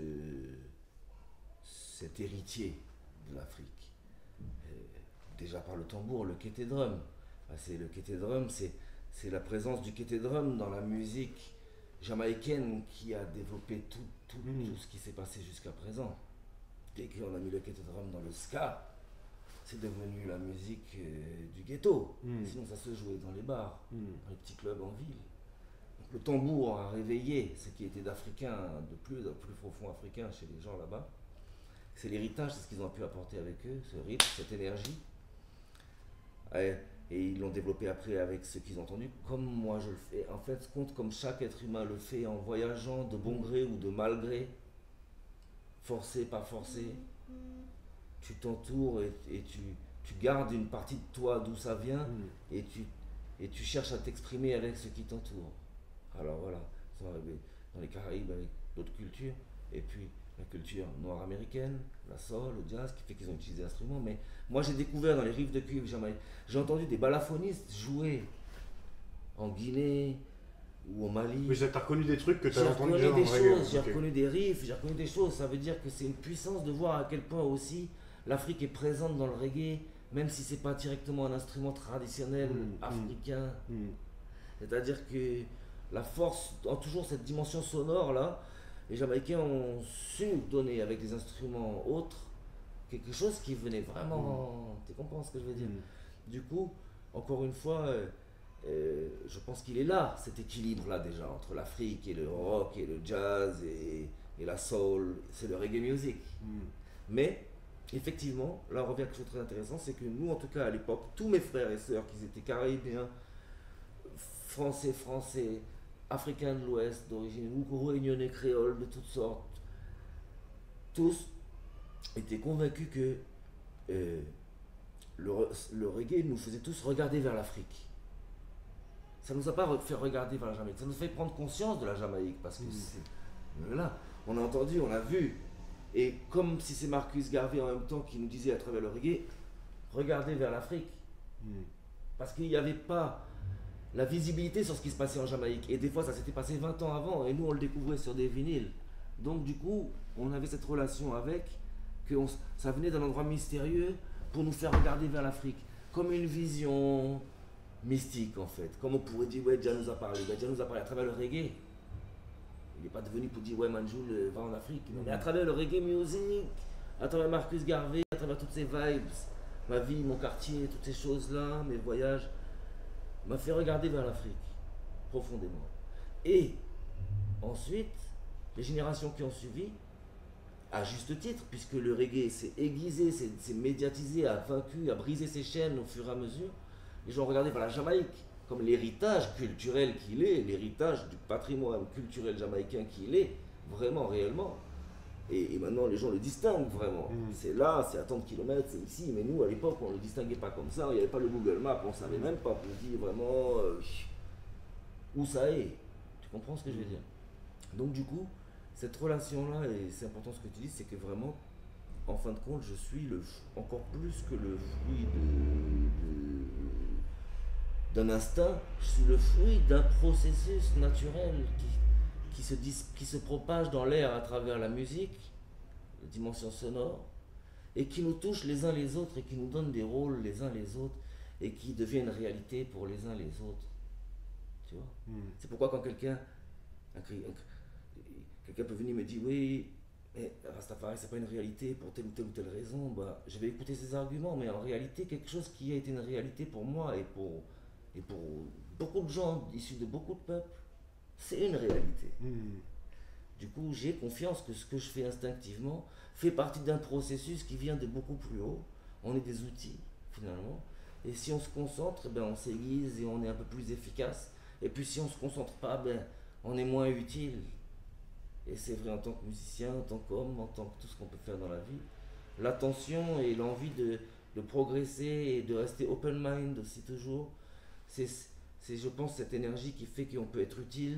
cet héritier de l'Afrique. Déjà par le tambour, le kété drum. C'est le kété drum, c'est C'est la présence du kété drum dans la musique jamaïcaine qui a développé tout, tout, mmh. tout ce qui s'est passé jusqu'à présent. Dès qu'on a mis le kété drum dans le ska, c'est devenu la musique euh, du ghetto. Mmh. Sinon, ça se jouait dans les bars, mmh. dans les petits clubs en ville. Donc, le tambour a réveillé ce qui était d'africain, de plus, de plus profond africain chez les gens là-bas. C'est l'héritage, c'est ce qu'ils ont pu apporter avec eux, ce rythme, cette énergie. Et, Et ils l'ont développé après avec ce qu'ils ont entendu, comme moi je le fais. En fait, compte comme chaque être humain le fait en voyageant de bon gré ou de mal gré, forcé, pas forcé. Tu t'entoures et, et tu, tu gardes une partie de toi d'où ça vient mm. et, tu, et tu cherches à t'exprimer avec ce qui t'entoure. Alors voilà, ils sont arrivés dans les Caraïbes avec d'autres cultures, et puis la culture noire américaine, la soul, le jazz, qui fait qu'ils ont utilisé l'instrument. Mais moi j'ai découvert dans les rives de cuivre jamaïcaines, j'ai entendu des balafoninistes jouer en Guinée, ou au Mali. Oui, t'as reconnu des trucs que tu J'ai as entendu déjà reconnu dans des le reggae. choses, j'ai Ok. reconnu des riffs, j'ai reconnu des choses. Ça veut dire que c'est une puissance de voir à quel point aussi l'Afrique est présente dans le reggae, même si c'est pas directement un instrument traditionnel Mm, africain. Mm. C'est-à-dire que la force, en toujours cette dimension sonore là, les Jamaïcains ont su nous donner avec des instruments autres quelque chose qui venait vraiment. Tu comprends ce que je veux dire? Mm. Du coup, encore une fois, euh, euh, je pense qu'il est là, cet équilibre-là déjà, entre l'Afrique et le rock et le jazz et, et la soul, c'est le reggae music. Mm. Mais, effectivement, là on revient à quelque chose de très intéressant, c'est que nous, en tout cas à l'époque, tous mes frères et sœurs, qui étaient caribéens, français, français, africains de l'Ouest, d'origine, ou réunionnais, créoles, de toutes sortes, tous étaient convaincus que euh, le, le reggae nous faisait tous regarder vers l'Afrique. Ça nous a pas fait regarder vers la Jamaïque, ça nous fait prendre conscience de la Jamaïque, parce que Mm. c'est là, on a entendu, on a vu, et comme si c'est Marcus Garvey en même temps qui nous disait à travers le reggae, regardez vers l'Afrique, Mm. parce qu'il n'y avait pas la visibilité sur ce qui se passait en Jamaïque, et des fois ça s'était passé vingt ans avant, et nous on le découvrait sur des vinyles, donc du coup on avait cette relation avec, que on, ça venait d'un endroit mystérieux pour nous faire regarder vers l'Afrique, comme une vision mystique en fait. Comme on pourrait dire, ouais, Jah nous a parlé, ben, Jah nous a parlé à travers le reggae. Il n'est pas devenu pour dire, ouais, Manjoul euh, va en Afrique, mais à travers le reggae music, à travers Marcus Garvey, à travers toutes ces vibes, ma vie, mon quartier, toutes ces choses-là, mes voyages, m'a fait regarder vers l'Afrique, profondément. Et ensuite, les générations qui ont suivi, à juste titre, puisque le reggae s'est aiguisé, s'est médiatisé, a vaincu, a brisé ses chaînes au fur et à mesure, les gens regardaient vers la Jamaïque comme l'héritage culturel qu'il est, l'héritage du patrimoine culturel jamaïcain qu'il est, vraiment, réellement. Et, et maintenant, les gens le distinguent vraiment. Mm. C'est là, c'est à tant de kilomètres, c'est ici. Mais nous, à l'époque, on ne le distinguait pas comme ça. Il n'y avait pas le Google Maps, on ne savait même pas pour dire vraiment euh, où ça est. Tu comprends ce que je veux dire? Donc, du coup, cette relation-là, et c'est important ce que tu dis, c'est que vraiment, en fin de compte, je suis le, encore plus que le fruit de, de, d'un instinct, je suis le fruit d'un processus naturel qui, qui, se dis, qui se propage dans l'air à travers la musique, la dimension sonore, et qui nous touche les uns les autres et qui nous donne des rôles les uns les autres et qui devient une réalité pour les uns les autres. Tu vois? Mm. C'est pourquoi quand quelqu'un, un, un, quelqu'un peut venir me dire oui, mais Rastafari c'est pas une réalité pour telle ou telle ou telle raison, bah, je vais écouter ses arguments, mais en réalité quelque chose qui a été une réalité pour moi et pour, et pour beaucoup de gens issus de beaucoup de peuples, c'est une réalité. Mm. Du coup j'ai confiance que ce que je fais instinctivement fait partie d'un processus qui vient de beaucoup plus haut. On est des outils finalement, et si on se concentre, ben, on s'aiguise et on est un peu plus efficace, et puis si on se concentre pas, ben, on est moins utile. Et c'est vrai en tant que musicien, en tant qu'homme, en tant que tout ce qu'on peut faire dans la vie. L'attention et l'envie de, de progresser et de rester open mind aussi toujours, c'est, c'est je pense cette énergie qui fait qu'on peut être utile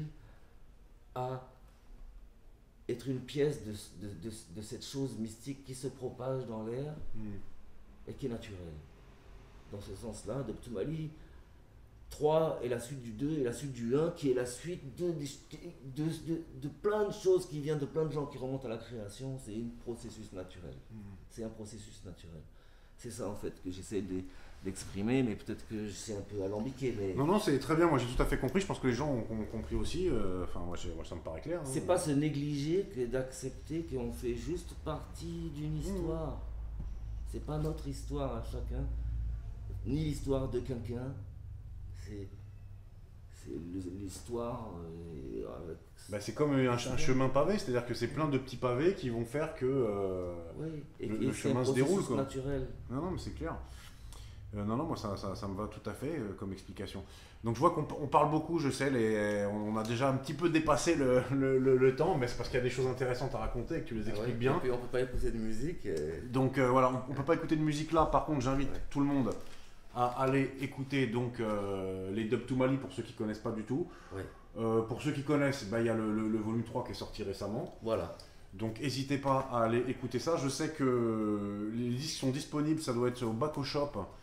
à être une pièce de, de, de, de cette chose mystique qui se propage dans l'air Mm. et qui est naturelle. Dans ce sens-là, de Ptoumali, trois est la suite du deux et la suite du un qui est la suite de, de, de, de, de plein de choses qui viennent de plein de gens qui remontent à la création. C'est un processus naturel. Mm. C'est un processus naturel. C'est ça en fait que j'essaie de, d'exprimer, mais peut-être que c'est un peu alambiqué. Mais Non, non, c'est très bien, moi j'ai tout à fait compris, je pense que les gens ont, ont compris aussi, euh, enfin moi, moi ça me paraît clair. Hein. c'est pas se négliger que d'accepter qu'on fait juste partie d'une histoire. C'est pas notre histoire à chacun, ni l'histoire de quelqu'un. C'est, c'est l'histoire euh, avec... Bah, c'est comme un, un chemin pavé, c'est-à-dire que c'est plein de petits pavés qui vont faire que euh, oui. et, le, et le chemin se déroule. Quoi. Naturel. Non, non, mais c'est clair. Euh, non, non, moi ça, ça, ça me va tout à fait euh, comme explication. Donc je vois qu'on on parle beaucoup, je sais, les, on a déjà un petit peu dépassé le, le, le, le temps, mais c'est parce qu'il y a des choses intéressantes à raconter et que tu les expliques ah ouais, bien. Et puis on peut pas écouter de musique. Et... Donc euh, voilà, on, on peut pas écouter de musique là, par contre j'invite ouais. tout le monde à aller écouter donc euh, les Dub Ptoumali pour ceux qui connaissent pas du tout. Ouais. Euh, pour ceux qui connaissent, bah, y a le, le, le volume trois qui est sorti récemment. Voilà. Donc n'hésitez pas à aller écouter ça. Je sais que les disques sont disponibles, ça doit être au Baco Shop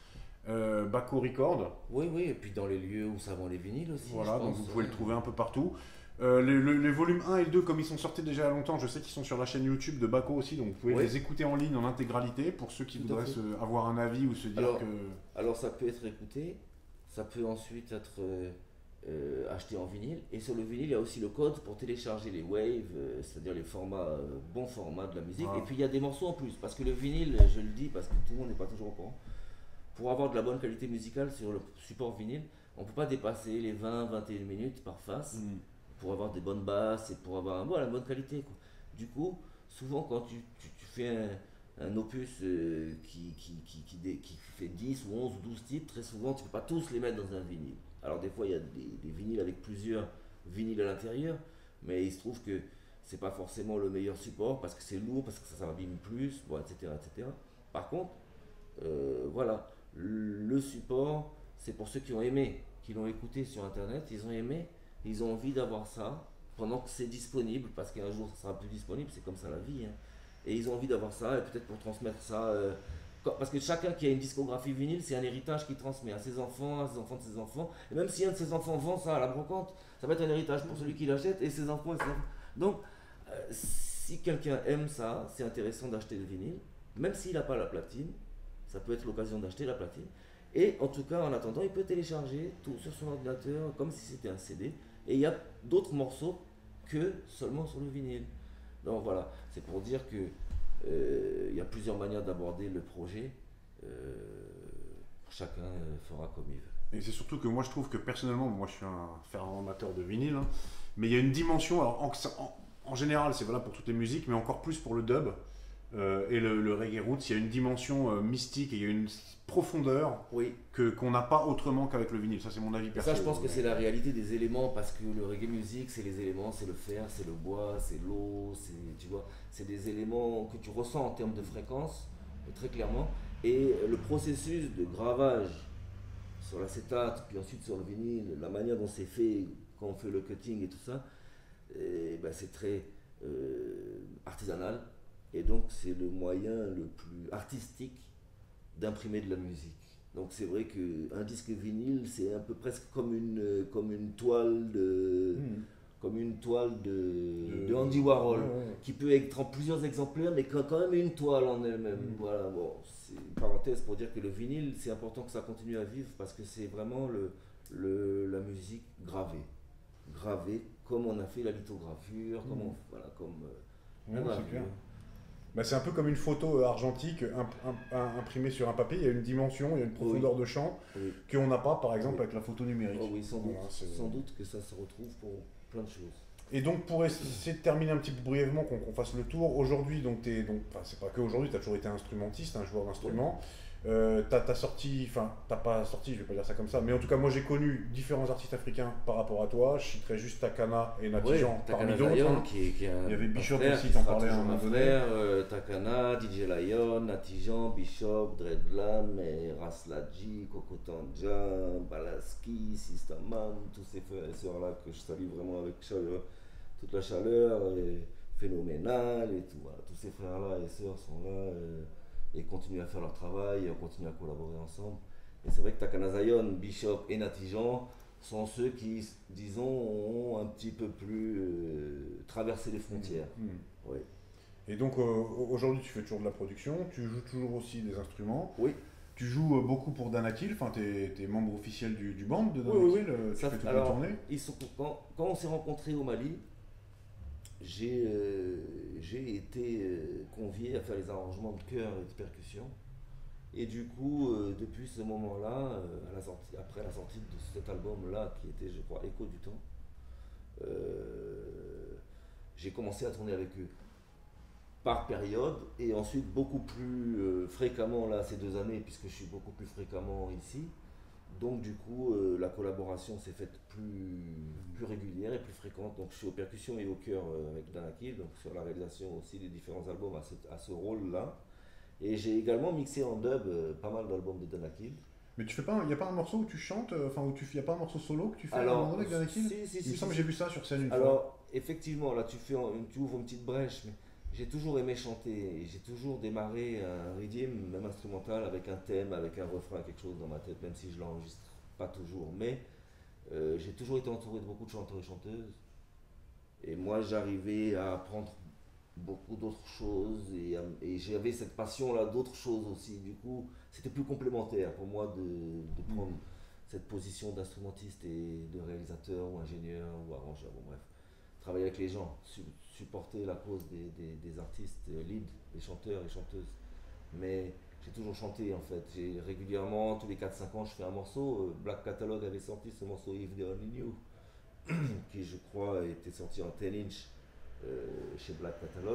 euh, Baco Record. Oui, oui, et puis dans les lieux où ça vend les vinyles aussi. Voilà, Je donc pense, vous pouvez ouais. le trouver un peu partout. Euh, les, le- les volumes un et deux, comme ils sont sortis déjà il y a longtemps, je sais qu'ils sont sur la chaîne YouTube de Baco aussi, donc vous pouvez Ouais. les écouter en ligne en intégralité pour ceux qui Tout à voudraient fait. se, avoir un avis ou se dire Alors, que. alors ça peut être écouté, ça peut ensuite être euh, euh, acheté en vinyle. Et sur le vinyle, il y a aussi le code pour télécharger les waves, euh, c'est-à-dire les formats, euh, bons formats de la musique. Ah. Et puis il y a des morceaux en plus, parce que le vinyle, je le dis parce que tout le monde n'est pas toujours au courant, pour avoir de la bonne qualité musicale sur le support vinyle, on ne peut pas dépasser les vingt à vingt et une minutes par face Mm. pour avoir des bonnes basses et pour avoir voilà, une bonne qualité, quoi. Du coup, souvent quand tu, tu, tu fais un, un opus euh, qui, qui, qui, qui, dé- qui fait dix ou onze ou douze titres, très souvent tu ne peux pas tous les mettre dans un vinyle. Alors des fois il y a des, des vinyles avec plusieurs vinyles à l'intérieur, mais il se trouve que c'est pas forcément le meilleur support parce que c'est lourd, parce que ça s'abîme plus, bon, et cetera, et cetera. Par contre, euh, voilà, le support, c'est pour ceux qui ont aimé, qui l'ont écouté sur internet, ils ont aimé, ils ont envie d'avoir ça pendant que c'est disponible, parce qu'un jour ça sera plus disponible, c'est comme ça la vie, hein. Et ils ont envie d'avoir ça, et peut-être pour transmettre ça, euh, quand- parce que chacun qui a une discographie vinyle, c'est un héritage qu'il transmet à ses enfants, à ses enfants de ses enfants, et même si un de ses enfants vend ça à la brocante, ça va être un héritage pour celui qui l'achète, et ses enfants, et ses enfants. Donc, euh, si quelqu'un aime ça, c'est intéressant d'acheter le vinyle, même s'il n'a pas la platine, ça peut être l'occasion d'acheter la platine. Et en tout cas, en attendant, il peut télécharger tout sur son ordinateur comme si c'était un C D. Et il y a d'autres morceaux que seulement sur le vinyle. Donc voilà, c'est pour dire que euh, il y a plusieurs manières d'aborder le projet. Euh, chacun euh, fera comme il veut. Et c'est surtout que moi je trouve que personnellement, moi je suis un fervent amateur de vinyle, hein, mais il y a une dimension, alors en, en- en général c'est valable pour toutes les musiques, mais encore plus pour le dub euh, et le, le reggae roots, il y a une dimension euh, mystique et il y a une profondeur Oui, que, qu'on n'a pas autrement qu'avec le vinyle, ça c'est mon avis et perso. ça je pense que mais- c'est la réalité des éléments parce que le reggae music c'est les éléments, c'est le fer, c'est le bois, c'est l'eau, c'est tu vois, c'est des éléments que tu ressens en termes de fréquence euh, très clairement et le processus de gravage sur l'acétate puis ensuite sur le vinyle, la manière dont c'est fait quand on fait le cutting et tout ça, et ben, c'est très euh, artisanal et donc c'est le moyen le plus artistique d'imprimer de la musique. Donc c'est vrai qu'un disque vinyle, c'est un peu presque comme une, euh, comme une toile de, Hmm. comme une toile de, De- de Andy Warhol, Ouais, ouais. qui peut être en plusieurs exemplaires, mais qui a quand même une toile en elle-même. Mm. Voilà, bon, c'est une parenthèse pour dire que le vinyle, c'est important que ça continue à vivre parce que c'est vraiment le, le, la musique gravée. Gravée, comme on a fait la lithogravure, comme Mm. on, voilà, comme euh, Ouais, la c'est gravure. clair. Bah, c'est un peu comme une photo euh, argentique imp- imp- im- imprimée sur un papier, il y a une dimension, il y a une profondeur de champ Oui. qu'on n'a pas par exemple Oui. avec la photo numérique. Oh oui, sans doute, Voilà, c'est- sans doute que ça se retrouve pour plein de choses. Et donc pour essayer de terminer un petit peu brièvement, qu'on qu'on fasse le tour, aujourd'hui, donc t'es donc, enfin c'est pas que aujourd'hui, tu as toujours été instrumentiste, un joueur d'instruments. Euh, t'as t'as sorti, enfin t'as pas sorti, je vais pas dire ça comme ça, mais en tout cas moi j'ai connu différents artistes africains par rapport à toi. Je citerai juste Takana et Natijan parmi Takana d'autres. Zion, hein. qui, est- qui est un, Il y avait un Bishop frère, aussi, qui t'en sera parlais à un toujours moment un donné. frère, euh, Takana, D J Lion, Natijan, Bishop, Dreadlam, et Rasladji, Coco Tandja, Balaski, Sistamam, tous ces frères et sœurs là que je salue vraiment avec chaleur, toute la chaleur, et phénoménale et tout. Voilà. Tous ces frères là et sœurs sont là euh, et continuent à faire leur travail et on continue à collaborer ensemble. Et c'est vrai que Takana Zion, Bishop et Natijan sont ceux qui, disons, ont un petit peu plus euh, traversé les frontières. Hmm. Oui. Et donc euh, aujourd'hui tu fais toujours de la production, tu joues toujours aussi des instruments. Oui. Tu joues euh, beaucoup pour Danakil, enfin t'es es membre officiel du, du band de Oui, Danakil, oui, oui. euh, tu Ça fais fait- toutes alors, les tournées. Ils sont, quand, quand on s'est rencontrés au Mali, j'ai euh, j'ai été euh, convié à faire les arrangements de chœur et de percussion. Et du coup, euh, depuis ce moment-là, euh, à la sortie- après la sortie de cet album-là, qui était, je crois, Écho du temps, euh, j'ai commencé à tourner avec eux par période et ensuite beaucoup plus euh, fréquemment là ces deux années puisque je suis beaucoup plus fréquemment ici. Donc du coup euh, la collaboration s'est faite plus, plus régulière et plus fréquente. Donc je suis aux percussions et au chœur euh, avec Danakil, donc sur la réalisation aussi des différents albums à ce, à ce rôle-là. Et j'ai également mixé en dub euh, pas mal d'albums de Danakil. Mais tu fais pas, il y a pas un morceau où tu chantes, euh, enfin où tu, y a pas un morceau solo que tu fais à un Alors, moment donné avec Danakil? si, si, Il si, me semble si, que j'ai vu ça sur scène une fois. Alors, effectivement, là, tu, fais, un- tu ouvres une petite brèche, mais j'ai toujours aimé chanter. J'ai toujours démarré un rhythm, même instrumental, avec un thème, avec un refrain, quelque chose dans ma tête, même si je l'enregistre pas toujours. Mais euh, j'ai toujours été entouré de beaucoup de chanteurs et chanteuses. Et moi, j'arrivais à apprendre beaucoup d'autres choses et, et j'avais cette passion-là d'autres choses aussi. Du coup, c'était plus complémentaire pour moi de, de prendre mmh. cette position d'instrumentiste et de réalisateur ou ingénieur ou arrangeur. Bon, bref, travailler avec les gens, su, supporter la cause des, des, des artistes lead, des chanteurs et chanteuses. Mais j'ai toujours chanté en fait. J'ai régulièrement, tous les quatre cinq ans, je fais un morceau. Black Catalogue avait sorti ce morceau If They Only Knew, qui je crois était sorti en dix inch euh, chez Black Catalogue.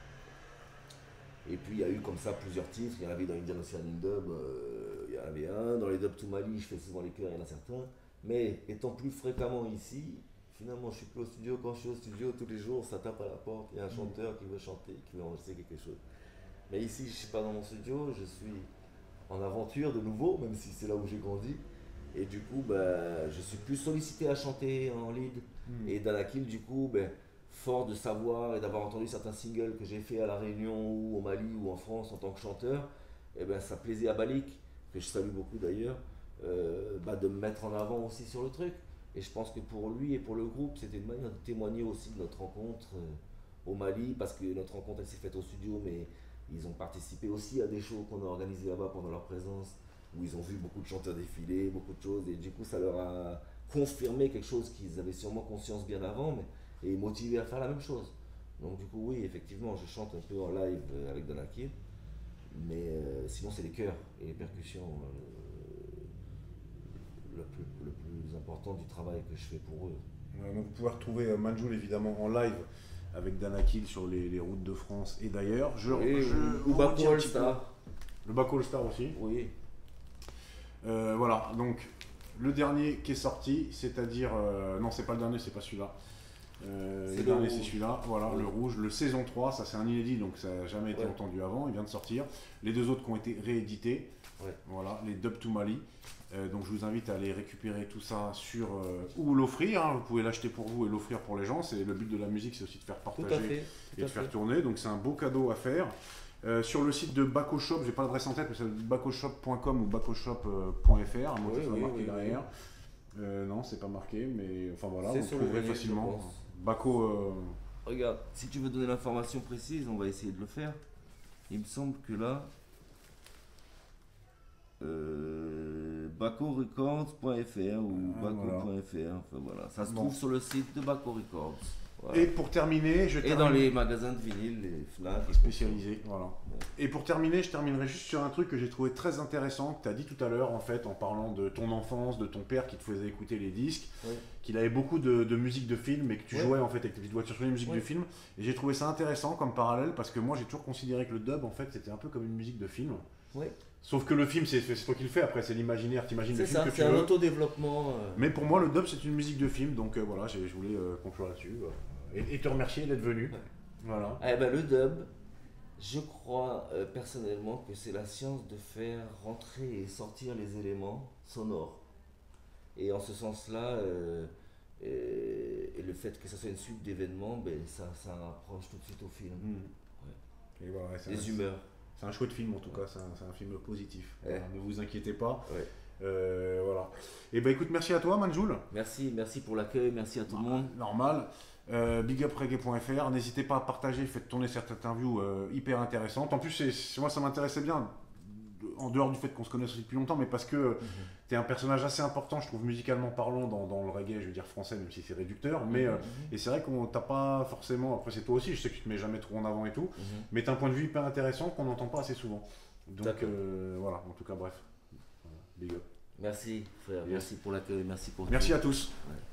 Et puis il y a eu comme ça plusieurs titres. Il y en avait dans Indian Ocean in Dub, euh, il y en avait un. Dans les Dub to Mali, je fais souvent les chœurs, il y en a certains. Mais étant plus fréquemment ici, finalement je suis plus au studio. Quand je suis au studio tous les jours, ça tape à la porte. Il y a un chanteur qui veut chanter, qui veut enregistrer quelque chose. Mais ici, je ne suis pas dans mon studio, je suis en aventure de nouveau, même si c'est là où j'ai grandi. Et du coup, bah, je suis plus sollicité à chanter en lead. Mmh. Et Danakil, du coup, bah, fort de savoir et d'avoir entendu certains singles que j'ai fait à La Réunion ou au Mali ou en France en tant que chanteur, et ben, ça plaisait à Balik, que je salue beaucoup d'ailleurs, euh, bah, de me mettre en avant aussi sur le truc. Et je pense que pour lui et pour le groupe, c'était une manière de témoigner aussi de notre rencontre euh, au Mali, parce que notre rencontre elle s'est faite au studio, mais ils ont participé aussi à des shows qu'on a organisés là-bas pendant leur présence, où ils ont vu beaucoup de chanteurs défiler, beaucoup de choses, et du coup ça leur a confirmé quelque chose qu'ils avaient sûrement conscience bien avant, mais, et motivé à faire la même chose. Donc du coup oui, effectivement, je chante un peu en live avec Danakil, mais euh, sinon c'est les chœurs et les percussions euh, le, plus, le plus important du travail que je fais pour eux. Ouais, donc vous pouvez retrouver euh, Manjoul évidemment en live avec Danakil sur les, les routes de France et d'ailleurs. Je, oui, je, ou Baco All Star. Le Baco All Star aussi. Oui. Euh, voilà, donc le dernier qui est sorti, c'est-à-dire, euh, non c'est pas le dernier, c'est pas celui-là. Euh, le dernier c'est celui-là, voilà, oui. Le rouge, le saison trois, ça c'est un inédit donc ça n'a jamais été ouais. entendu avant, il vient de sortir. Les deux autres qui ont été réédités, ouais. Voilà, les Dub to Mali. Euh, donc je vous invite à aller récupérer tout ça sur euh, ou l'offrir, hein, vous pouvez l'acheter pour vous et l'offrir pour les gens. C'est le but de la musique, c'est aussi de faire partager fait, et de faire tourner. Donc c'est un beau cadeau à faire. Euh, sur le site de Baco Shop, j'ai pas l'adresse en tête, mais c'est baco shop point com ou baco shop point f r. Moi, oui, oui, marqué oui, derrière. Oui. Euh, non, c'est pas marqué, mais enfin voilà, vous trouverez facilement. Baco. Euh... Regarde, si tu veux donner l'information précise, on va essayer de le faire. Il me semble que là. Euh, baco records point f r ou baco point f r, voilà. Enfin voilà, ça se bon. trouve sur le site de Baco Records. Voilà. Et pour terminer, je et termine... dans les magasins de vinyle, les Fnac spécialisés, voilà. Bon. Et pour terminer, je terminerai juste sur un truc que j'ai trouvé très intéressant, que tu as dit tout à l'heure en fait, en parlant de ton enfance, de ton père qui te faisait écouter les disques, oui. Qu'il avait beaucoup de, de musique de film et que tu oui. jouais en fait avec tes petites voitures sur les musiques oui. de film. Et j'ai trouvé ça intéressant comme parallèle parce que moi j'ai toujours considéré que le dub en fait c'était un peu comme une musique de film. Oui. Sauf que le film, c'est toi qui le fais, après c'est l'imaginaire, t'imagines le film ça, que tu veux. C'est un autodéveloppement. Euh... Mais pour moi, le dub, c'est une musique de film, donc euh, voilà, je voulais euh, conclure là-dessus. Euh, et, et te remercier d'être venu. Ouais. Voilà. Eh ben, le dub, je crois euh, personnellement que c'est la science de faire rentrer et sortir les éléments sonores. Et en ce sens-là, euh, et, et le fait que ça soit une suite d'événements, ben, ça, ça rapproche tout de suite au film. Mmh. Ouais. Et voilà, les humeurs. C'est un chouette film en tout cas, c'est un, un film positif. Ouais. Voilà, ne vous inquiétez pas. Ouais. Euh, voilà. Et ben écoute, merci à toi Manjoul. Merci, merci pour l'accueil, merci à tout le monde. Normal. Euh, big up reggae point f r, n'hésitez pas à partager, faites tourner cette interview euh, hyper intéressante. En plus, c'est, moi ça m'intéressait bien, en dehors du fait qu'on se connaisse aussi depuis longtemps, mais parce que mm-hmm. tu es un personnage assez important, je trouve, musicalement parlant, dans, dans le reggae, je veux dire français, même si c'est réducteur. Mais, mm-hmm. euh, et c'est vrai qu'on t'a pas forcément, après c'est toi aussi, je sais que tu te mets jamais trop en avant et tout, mm-hmm. mais tu as un point de vue hyper intéressant qu'on n'entend pas assez souvent. Donc euh, voilà, en tout cas, bref, voilà, big up. Merci frère, yes. Merci pour l'accueil, merci pour Merci tout. à tous. Ouais.